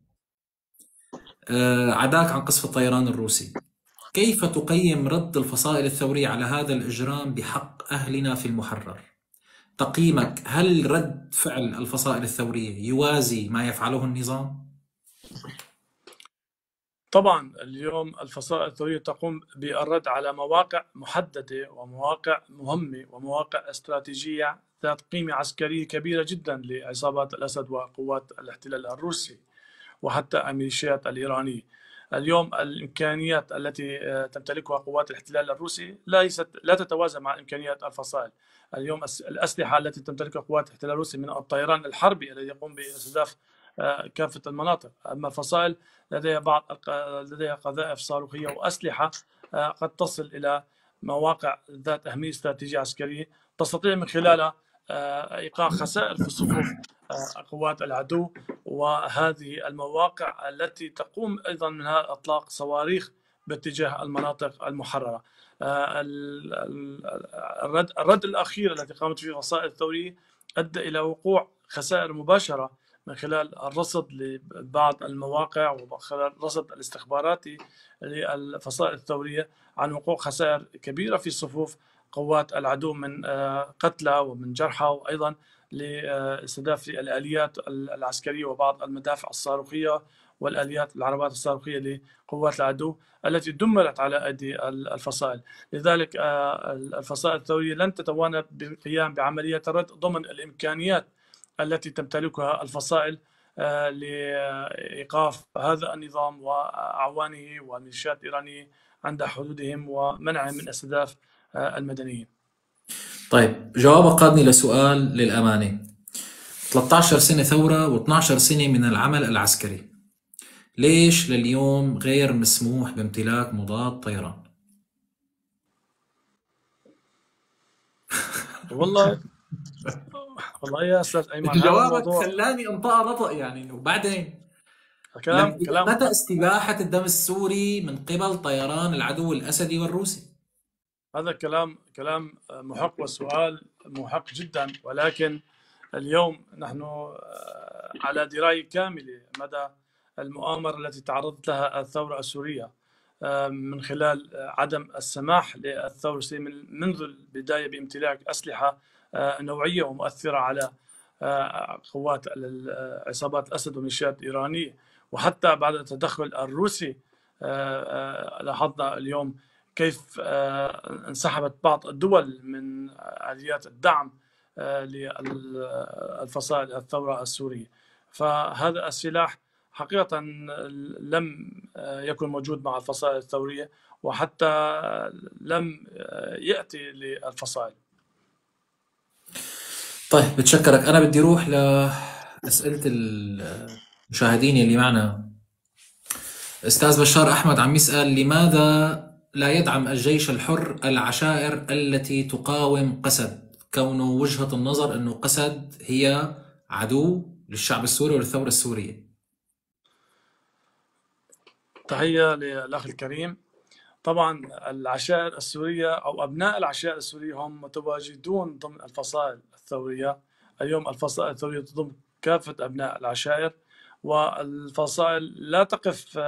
[SPEAKER 3] أه عداك عن قصف الطيران الروسي. كيف تقيم رد الفصائل الثورية على هذا الإجرام بحق أهلنا في المحرر؟ تقييمك، هل رد فعل الفصائل الثورية يوازي ما يفعله النظام؟
[SPEAKER 2] طبعا اليوم الفصائل الثورية تقوم بالرد على مواقع محددة ومواقع مهمة ومواقع استراتيجية ذات قيمة عسكرية كبيرة جدا لعصابات الأسد وقوات الاحتلال الروسي وحتى الميليشيات الإيرانية. اليوم الإمكانيات التي تمتلكها قوات الاحتلال الروسي ليست لا تتوازن مع إمكانيات الفصائل. اليوم الأسلحة التي تمتلكها قوات الاحتلال الروسي من الطيران الحربي الذي يقوم باستهداف كافة المناطق، أما الفصائل لديها بعض لديها قذائف صاروخية وأسلحة قد تصل إلى مواقع ذات أهمية استراتيجية عسكرية تستطيع من خلالها إيقاع خسائر في صفوف قوات العدو. وهذه المواقع التي تقوم أيضا منها إطلاق صواريخ باتجاه المناطق المحررة. الرد, الرد الأخير الذي قامت فيه الفصائل الثورية أدى إلى وقوع خسائر مباشرة من خلال الرصد لبعض المواقع وخلال الرصد الاستخباراتي للفصائل الثورية عن وقوع خسائر كبيرة في صفوف قوات العدو من قتلى ومن جرحى، وأيضا لاستهداف الآليات العسكرية وبعض المدافع الصاروخية والآليات العربات الصاروخية لقوات العدو التي دمرت على أيدي الفصائل. لذلك الفصائل الثورية لن تتوانى بالقيام بعملية الرد ضمن الإمكانيات التي تمتلكها الفصائل لإيقاف هذا النظام وأعوانه والميليشيات الإيرانية عند حدودهم ومنعهم من استهداف المدنيين.
[SPEAKER 3] طيب جوابك قادني لسؤال للأمانة. ثلاثة عشر سنة ثورة و12 سنة من العمل العسكري، ليش لليوم غير مسموح بامتلاك مضاد طيران؟
[SPEAKER 2] والله والله يا استاذ ايمن
[SPEAKER 3] جوابك خلاني انطق نطق يعني. وبعدين
[SPEAKER 2] كلام كلام
[SPEAKER 3] متى استباحة الدم السوري من قبل طيران العدو الأسدي والروسي؟
[SPEAKER 2] هذا كلام كلام محق والسؤال محق جدا، ولكن اليوم نحن على دراية كاملة مدى المؤامرة التي تعرضت لها الثورة السورية من خلال عدم السماح للثورة السورية منذ البداية بامتلاك أسلحة نوعية ومؤثرة على قوات عصابات الأسد والميليشيات الإيرانية. وحتى بعد التدخل الروسي لاحظنا اليوم كيف انسحبت بعض الدول من آليات الدعم للفصائل الثورة السورية. فهذا السلاح حقيقة لم يكن موجود مع الفصائل الثورية، وحتى لم يأتي للفصائل.
[SPEAKER 3] طيب بتشكرك. أنا بدي أروح لأسئلة المشاهدين اللي معنا. أستاذ بشار أحمد عم يسأل: لماذا لا يدعم الجيش الحر العشائر التي تقاوم قسد، كونه وجهة النظر أنه قسد هي عدو للشعب السوري وللثورة السورية؟
[SPEAKER 2] تحية للأخ الكريم. طبعا العشائر السورية أو أبناء العشائر السورية هم متواجدون ضمن الفصائل الثورية. اليوم الفصائل الثورية تضم كافة أبناء العشائر، والفصائل لا تقف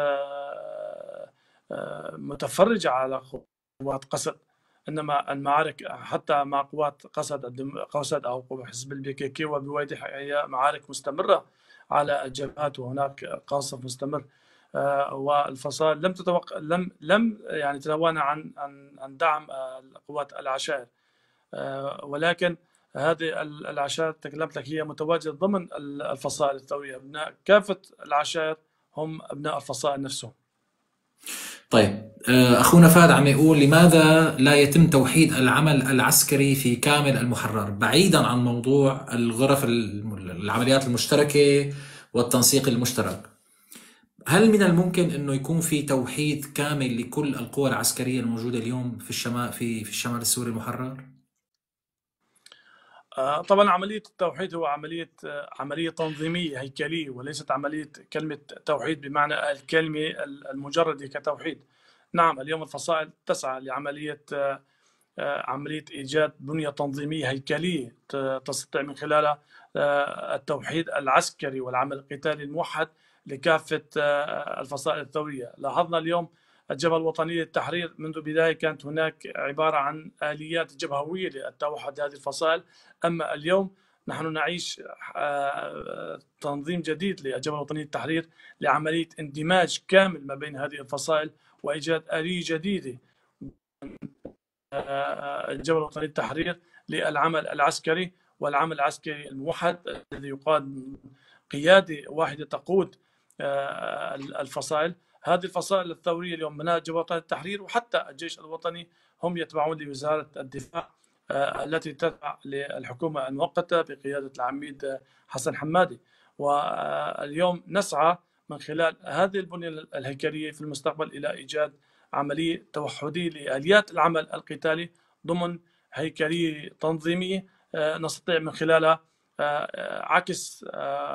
[SPEAKER 2] متفرجة على قوات قسد، إنما المعارك حتى مع قوات قسد قسد أو حزب البي كي كي وبوادح هي معارك مستمرة على الجبهات، وهناك قاصف مستمر. والفصائل لم تتوقع لم لم يعني تتوانى عن عن عن دعم قوات العشائر، ولكن هذه العشائر تكلمت لك هي متواجدة ضمن الفصائل الثورية. أبناء كافة العشائر هم أبناء الفصائل نفسهم.
[SPEAKER 3] طيب أخونا فهد عم يقول: لماذا لا يتم توحيد العمل العسكري في كامل المحرر بعيدا عن موضوع الغرف العمليات المشتركة والتنسيق المشترك؟ هل من الممكن أنه يكون في توحيد كامل لكل القوى العسكرية الموجودة اليوم في الشمال في في الشمال السوري المحرر؟
[SPEAKER 2] طبعا عملية التوحيد هو عملية عملية تنظيمية هيكلية، وليست عملية كلمة توحيد بمعنى الكلمة المجرد كتوحيد. نعم، اليوم الفصائل تسعى لعملية عملية إيجاد بنية تنظيمية هيكلية تستطيع من خلالها التوحيد العسكري والعمل القتالي الموحد لكافة الفصائل الثورية. لاحظنا اليوم الجبهة الوطنية للتحرير منذ بداية كانت هناك عبارة عن آليات جبهوية للتوحد هذه الفصائل، أما اليوم نحن نعيش تنظيم جديد للجبهة الوطنية للتحرير لعملية اندماج كامل ما بين هذه الفصائل وإيجاد آلية جديدة الجبهة الوطنية للتحرير للعمل العسكري والعمل العسكري الموحد الذي يقاد قيادة واحدة تقود الفصائل. هذه الفصائل الثورية اليوم منها الجبهة الوطنية للتحرير وحتى الجيش الوطني هم يتبعون لوزارة الدفاع التي تتبع للحكومة المؤقتة بقيادة العميد حسن حمادي. واليوم نسعى من خلال هذه البنية الهيكلية في المستقبل إلى إيجاد عملية توحدية لآليات العمل القتالي ضمن هيكلية تنظيمية نستطيع من خلالها عكس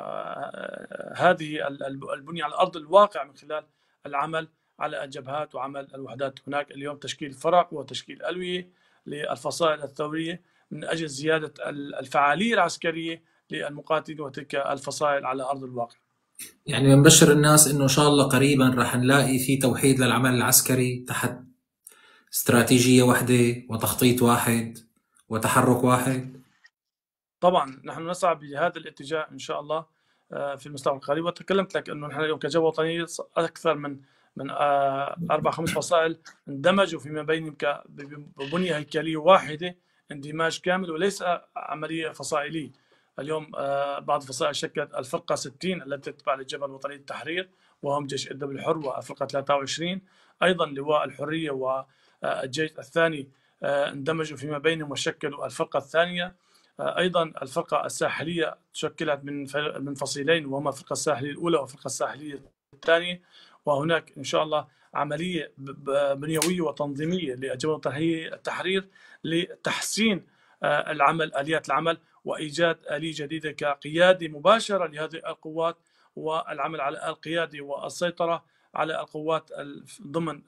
[SPEAKER 2] هذه البنية على أرض الواقع من خلال العمل على الجبهات وعمل الوحدات. هناك اليوم تشكيل فرق وتشكيل ألوية للفصائل الثورية من أجل زيادة الفعالية العسكرية للمقاتلين وتلك الفصائل على أرض الواقع.
[SPEAKER 3] يعني بنبشر الناس إنه إن شاء الله قريبا راح نلاقي في توحيد للعمل العسكري تحت استراتيجية واحدة وتخطيط واحد وتحرك واحد.
[SPEAKER 2] طبعا نحن نسعى بهذا الاتجاه إن شاء الله في المستقبل القريب. وتكلمت لك إنه نحن اليوم كجبهة وطنية أكثر من من أربع خمس فصائل اندمجوا فيما بينهم ببنية هيكلية واحدة، اندماج كامل وليس عملية فصائلية. اليوم بعض الفصائل شكلت الفرقة ستين التي تتبع للجبهة الوطنية للتحرير وهم جيش إدلب الحر والفرقة ثلاثة وعشرين، أيضا لواء الحرية والجيش الثاني اندمجوا فيما بينهم وشكلوا الفرقة الثانية. أيضا الفرقة الساحلية شكلت من من فصيلين وهما الفرقة الساحلية الأولى والفرقة الساحلية الثانية. وهناك إن شاء الله عملية بنيوية وتنظيمية للجبهة الوطنية للتحرير لتحسين العمل، آليات العمل، وإيجاد آلية جديدة كقيادة مباشرة لهذه القوات والعمل على القيادة والسيطرة على القوات ضمن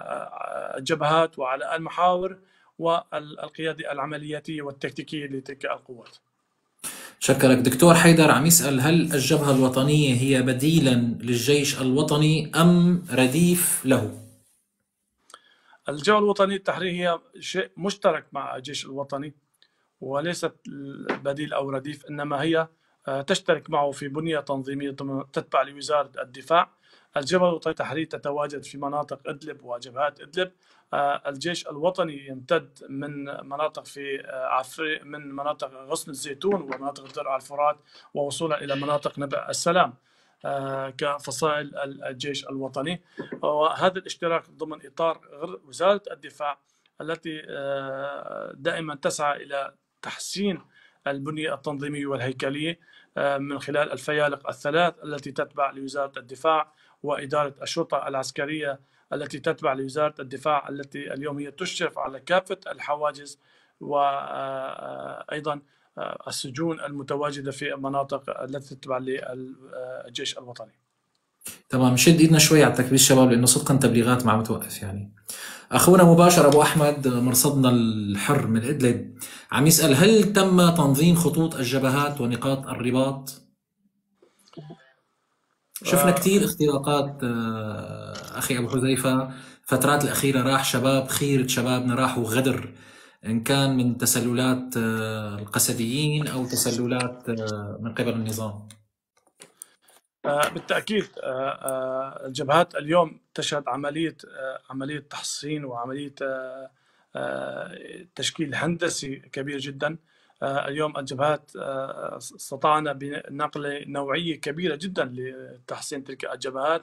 [SPEAKER 2] الجبهات وعلى المحاور والقيادة العملياتية والتكتيكية لتلك القوات.
[SPEAKER 3] شكرك. دكتور حيدر عم يسأل: هل الجبهة الوطنية هي بديلا للجيش الوطني أم رديف له؟
[SPEAKER 2] الجبهة الوطنية للتحرير هي شيء مشترك مع الجيش الوطني وليست بديل أو رديف، إنما هي تشترك معه في بنية تنظيمية تتبع لوزارة الدفاع. الجبهة الوطنية للتحرير تتواجد في مناطق إدلب وجبهات إدلب. الجيش الوطني يمتد من مناطق في عفري من مناطق غصن الزيتون ومناطق الدرع الفرات ووصولا إلى مناطق نبع السلام. كفصائل الجيش الوطني. وهذا الاشتراك ضمن إطار وزارة الدفاع التي دائما تسعى إلى تحسين البنية التنظيمية والهيكلية من خلال الفيالق الثلاث التي تتبع لوزارة الدفاع، وإدارة الشرطة العسكرية التي تتبع لوزارة الدفاع التي اليوم هي تشرف على كافة الحواجز، وأيضا السجون المتواجدة في المناطق التي تتبع للجيش الوطني.
[SPEAKER 3] تمام، شد ايدنا شوي على تكبير الشباب لانه صدقا تبليغات ما عم توقف. يعني اخونا مباشر ابو احمد مرصدنا الحر من ادلب عم يسال هل تم تنظيم خطوط الجبهات ونقاط الرباط؟ شفنا كثير اختراقات اخي ابو حذيفه فترات الاخيره، راح شباب خيره شبابنا راحوا غدر، ان كان من تسللات القسديين او تسللات من قبل النظام.
[SPEAKER 2] بالتأكيد الجبهات اليوم تشهد عملية عملية تحصين وعملية تشكيل هندسي كبير جدا. اليوم الجبهات استطعنا بنقل نوعية كبيرة جدا لتحسين تلك الجبهات،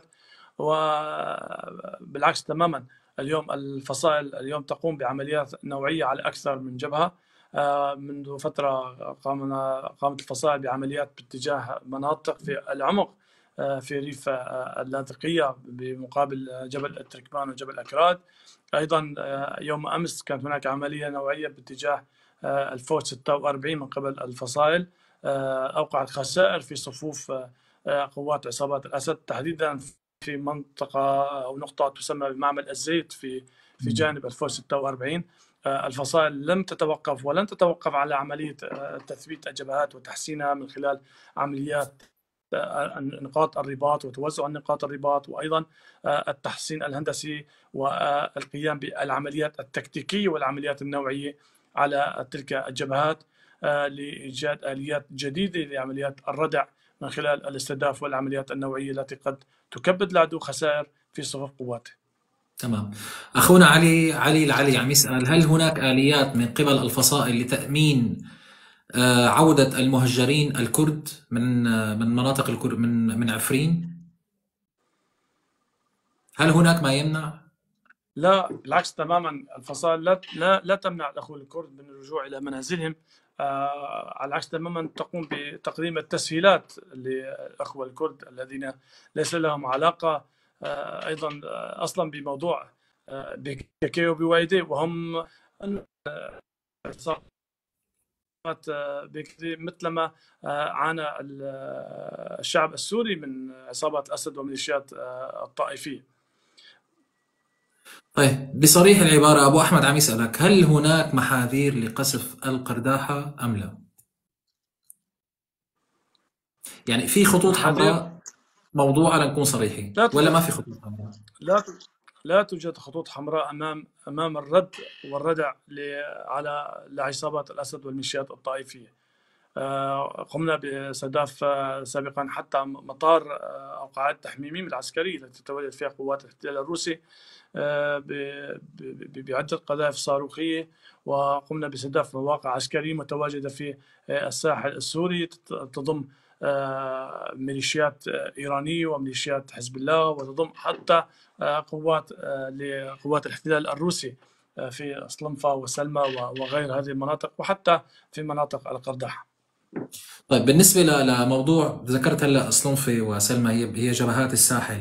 [SPEAKER 2] وبالعكس تماما اليوم الفصائل اليوم تقوم بعمليات نوعية على أكثر من جبهة. منذ فترة قامنا قامت الفصائل بعمليات باتجاه مناطق في العمق في ريف اللاذقية بمقابل جبل التركمان وجبل أكراد. أيضا يوم أمس كانت هناك عملية نوعية باتجاه الفوج ستة وأربعين من قبل الفصائل، أوقعت خسائر في صفوف قوات عصابات الأسد، تحديدا في منطقة أو نقطة تسمى بمعمل الزيت في في جانب الفوج ستة وأربعين. الفصائل لم تتوقف ولن تتوقف على عملية تثبيت الجبهات وتحسينها من خلال عمليات نقاط الرباط وتوزع نقاط الرباط، وأيضا التحسين الهندسي والقيام بالعمليات التكتيكية والعمليات النوعية على تلك الجبهات لإيجاد آليات جديدة لعمليات الردع من خلال الاستهداف والعمليات النوعية التي قد تكبد العدو خسائر في صفوف قواته.
[SPEAKER 3] تمام. أخونا علي علي العلي عم يسأل هل هناك آليات من قبل الفصائل لتأمين عودة المهجرين الكرد من من مناطق الكرد من من عفرين؟ هل هناك ما يمنع؟
[SPEAKER 2] لا بالعكس تماما، الفصائل لا لا, لا تمنع الأخوة الكرد من الرجوع إلى منازلهم. آه على العكس تماما تقوم بتقديم التسهيلات للأخوة الكرد الذين ليس لهم علاقة آه أيضا آه أصلا بموضوع آه بكيكي وبوايدي، وهم مثلما عانى الشعب السوري من عصابات الأسد وميليشيات الطائفية.
[SPEAKER 3] طيب بصريح العبارة أبو أحمد عم يسألك هل هناك محاذير لقصف القرداحة أم لا؟ يعني في خطوط حمراء موضوعة لنكون صريحين ولا ما في خطوط حمراء؟
[SPEAKER 2] لا لا توجد خطوط حمراء أمام أمام الرد والردع على لعصابات الأسد والميليشيات الطائفية. قمنا باستهداف سابقا حتى مطار أو قاعدة تحميميم العسكرية التي تتواجد فيها قوات الاحتلال الروسي بعدة قذائف صاروخية، وقمنا باستهداف مواقع عسكرية متواجدة في الساحل السوري تضم ميليشيات إيرانية وميليشيات حزب الله، وتضم حتى قوات لقوات الاحتلال الروسي في صلنفة وسلمى وغير هذه المناطق، وحتى في مناطق القرداحة.
[SPEAKER 3] طيب بالنسبة لموضوع ذكرت هلا صلنفة وسلمى هي جبهات الساحل،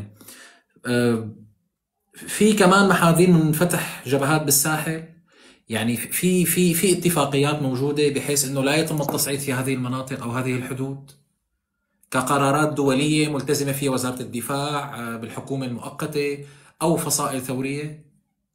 [SPEAKER 3] في كمان محاذير من فتح جبهات بالساحل، يعني في في في اتفاقيات موجودة بحيث انه لا يتم التصعيد في هذه المناطق او هذه الحدود كقرارات دولية ملتزمة فيها وزارة الدفاع بالحكومة المؤقتة او فصائل ثورية؟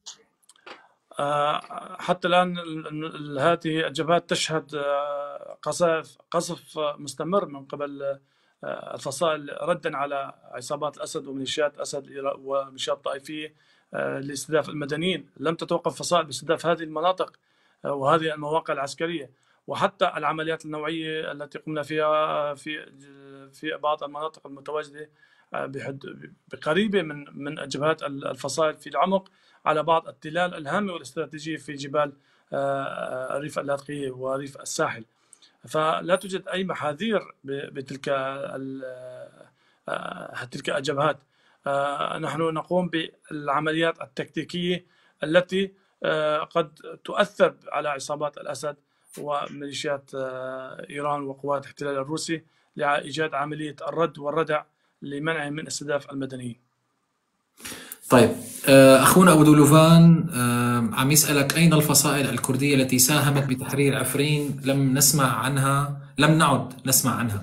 [SPEAKER 2] حتى الآن هذه الجبهات تشهد قصف قصف مستمر من قبل الفصائل ردا على عصابات الأسد وميليشيات أسد وميليشيات طائفية لاستهداف المدنيين. لم تتوقف فصائل باستهداف هذه المناطق وهذه المواقع العسكرية، وحتى العمليات النوعية التي قمنا فيها في في بعض المناطق المتواجدة بقريبة من من جبهات الفصائل في العمق على بعض التلال الهامة والاستراتيجية في جبال ريف اللاذقية وريف الساحل. فلا توجد أي محاذير بتلك تلك الجبهات. نحن نقوم بالعمليات التكتيكية التي قد تؤثر على عصابات الأسد وميليشيات إيران وقوات الاحتلال الروسي لإيجاد عملية الرد والردع لمنع من استهداف المدنيين.
[SPEAKER 3] طيب أخونا أبو دولوفان عم يسألك أين الفصائل الكردية التي ساهمت بتحرير عفرين لم نسمع عنها لم نعد نسمع عنها؟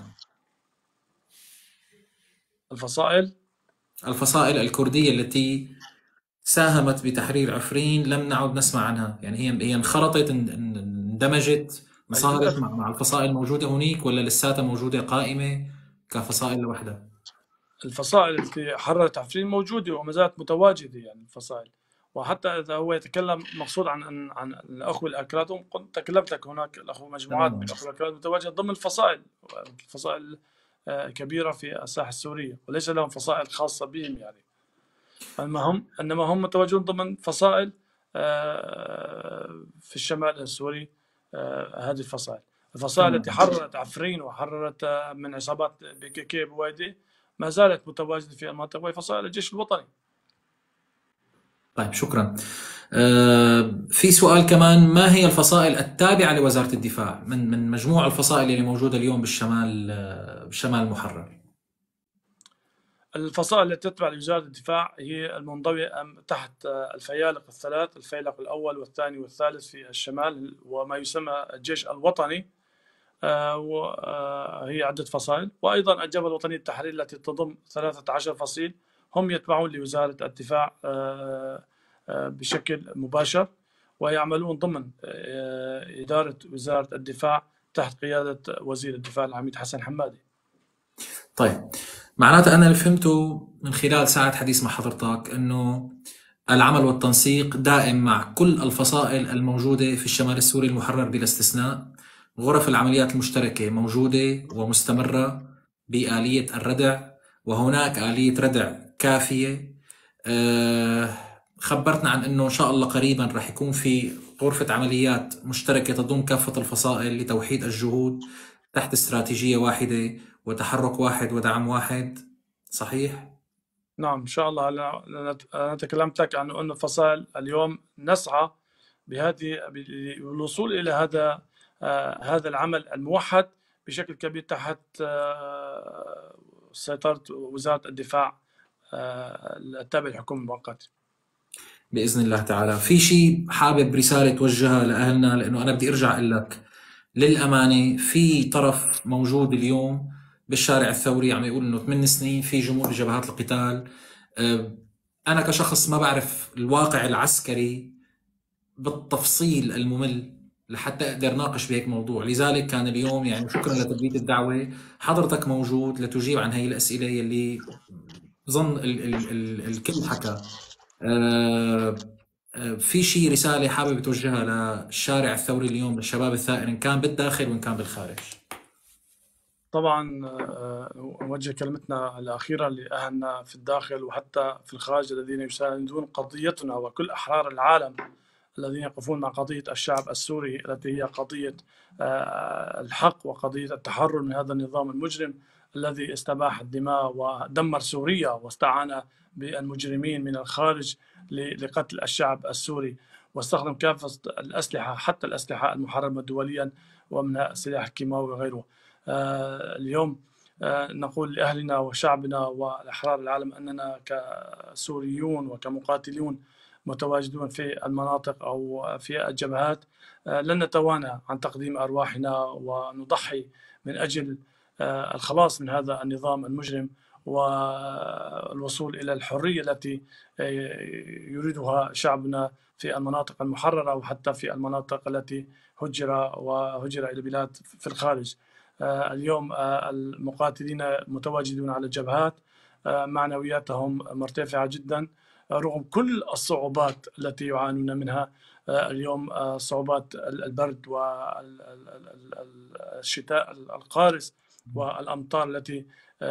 [SPEAKER 2] الفصائل
[SPEAKER 3] الفصائل الكردية التي ساهمت بتحرير عفرين لم نعد نسمع عنها، يعني هي هي انخرطت اندمجت انصهرت مع مع الفصائل الموجودة هناك ولا لساتها موجودة قائمة كفصائل لوحدها؟
[SPEAKER 2] الفصائل التي حررت عفرين موجودة وما زالت متواجدة، يعني الفصائل. وحتى إذا هو يتكلم مقصود عن عن الأخوة الأكراد، كنت تكلمت لك هناك الأخوة مجموعات من الأخوة الأكراد متواجدة ضمن الفصائل، الفصائل كبيرة في الساحة السورية وليس لهم فصائل خاصة بهم يعني. المهم انما هم متواجدون ضمن فصائل في الشمال السوري. هذه الفصائل الفصائل التي حررت عفرين وحررت من عصابات بي كي كي بوادي ما زالت متواجدة في المنطقة، وهي فصائل الجيش الوطني.
[SPEAKER 3] طيب شكرا. آه في سؤال كمان، ما هي الفصائل التابعة لوزارة الدفاع من من مجموع الفصائل اللي موجودة اليوم بالشمال بالشمال المحرر؟
[SPEAKER 2] الفصائل التي تتبع لوزارة الدفاع هي المنضوية تحت الفيالق الثلاث، الفيلق الأول والثاني والثالث في الشمال، وما يسمى الجيش الوطني، وهي عدة فصائل. وأيضا الجبهة الوطنية للتحرير التي تضم ثلاثة عشر فصيل هم يتبعون لوزارة الدفاع بشكل مباشر، ويعملون ضمن إدارة وزارة الدفاع تحت قيادة وزير الدفاع العميد حسن حمادي.
[SPEAKER 3] طيب معناته أنا اللي فهمته من خلال ساعة حديث مع حضرتك أنه العمل والتنسيق دائم مع كل الفصائل الموجودة في الشمال السوري المحرر بلا استثناء. غرف العمليات المشتركة موجودة ومستمرة بآلية الردع، وهناك آلية ردع كافية. أه خبرتنا عن أنه إن شاء الله قريبا رح يكون في غرفة عمليات مشتركة تضم كافة الفصائل لتوحيد الجهود تحت استراتيجية واحدة وتحرك واحد ودعم واحد، صحيح؟
[SPEAKER 2] نعم إن شاء الله. أنا تكلمت لك عن أن الفصائل اليوم نسعى بهذه بالوصول إلى هذا آه هذا العمل الموحد بشكل كبير تحت آه سيطرة وزارة الدفاع آه التابع للحكومة المؤقتة
[SPEAKER 3] بإذن الله تعالى. في شيء حابب رسالة توجهها لأهلنا، لأنه أنا بدي أرجع أقول لك للأمانة في طرف موجود اليوم بالشارع الثوري عم يقول إنه ثمان سنين في جمود لجبهات القتال. أنا كشخص ما بعرف الواقع العسكري بالتفصيل الممل لحتى أقدر ناقش بهيك موضوع، لذلك كان اليوم يعني شكرا لتلبية الدعوة، حضرتك موجود لتجيب عن هاي الأسئلة يلي ظن ال ال ال الكل حكى. أه في شيء رسالة حابب توجهها للشارع الثوري اليوم، للشباب الثائر إن كان بالداخل وإن كان بالخارج؟
[SPEAKER 2] طبعا نوجه كلمتنا الأخيرة لأهلنا في الداخل وحتى في الخارج الذين يساندون قضيتنا، وكل أحرار العالم الذين يقفون مع قضية الشعب السوري التي هي قضية الحق وقضية التحرر من هذا النظام المجرم الذي استباح الدماء ودمر سوريا واستعان بالمجرمين من الخارج لقتل الشعب السوري، واستخدم كافة الأسلحة حتى الأسلحة المحرمة دوليا ومنها السلاح الكيماوي وغيره. اليوم نقول لأهلنا وشعبنا والأحرار العالم أننا كسوريون وكمقاتلون متواجدون في المناطق أو في الجبهات لن نتوانى عن تقديم أرواحنا ونضحي من أجل الخلاص من هذا النظام المجرم والوصول إلى الحرية التي يريدها شعبنا في المناطق المحررة وحتى في المناطق التي هجر وهجر إلى بلاد في الخارج. اليوم المقاتلين متواجدون على الجبهات، معنوياتهم مرتفعة جدا رغم كل الصعوبات التي يعانون منها اليوم، صعوبات البرد والشتاء القارس والأمطار التي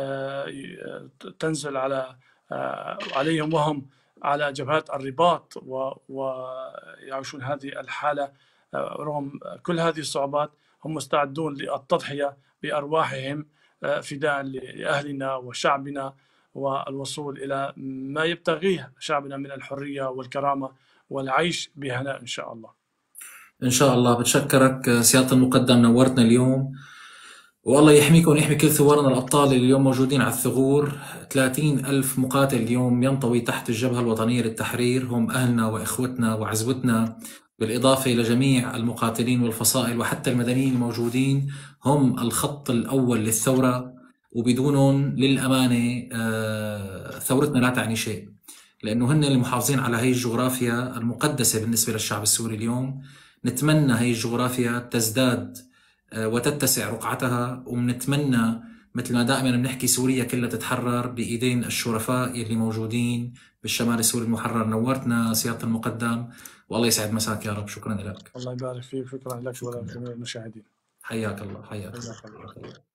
[SPEAKER 2] تنزل على عليهم وهم على جبهات الرباط ويعيشون هذه الحالة. رغم كل هذه الصعوبات هم مستعدون للتضحية بأرواحهم فداء لأهلنا وشعبنا والوصول إلى ما يبتغيه شعبنا من الحرية والكرامة والعيش بهناء إن شاء الله.
[SPEAKER 3] إن شاء الله. بتشكرك سيادة المقدم، نورتنا اليوم، والله يحميكم ويحمي كل ثوارنا الأبطال اللي اليوم موجودين على الثغور. ثلاثين ألف مقاتل اليوم ينطوي تحت الجبهة الوطنية للتحرير، هم أهلنا وإخوتنا وعزوتنا، بالإضافة إلى جميع المقاتلين والفصائل وحتى المدنيين الموجودين. هم الخط الأول للثورة، وبدونهم للأمانة ثورتنا لا تعني شيء، لأنه هن اللي محافظين على هي الجغرافيا المقدسة بالنسبة للشعب السوري اليوم. نتمنى هي الجغرافيا تزداد وتتسع رقعتها، ونتمنى مثل ما دائما بنحكي سوريا كلها تتحرر بإيدين الشرفاء اللي موجودين بالشمال السوري المحرر. نورتنا سيادة المقدم، والله يسعد مساك يا رب. شكرا لك.
[SPEAKER 2] الله يبارك فيك، شكرا لك ولجميع المشاهدين.
[SPEAKER 3] حياك الله. حياك
[SPEAKER 2] حياك
[SPEAKER 3] الله.
[SPEAKER 2] الله.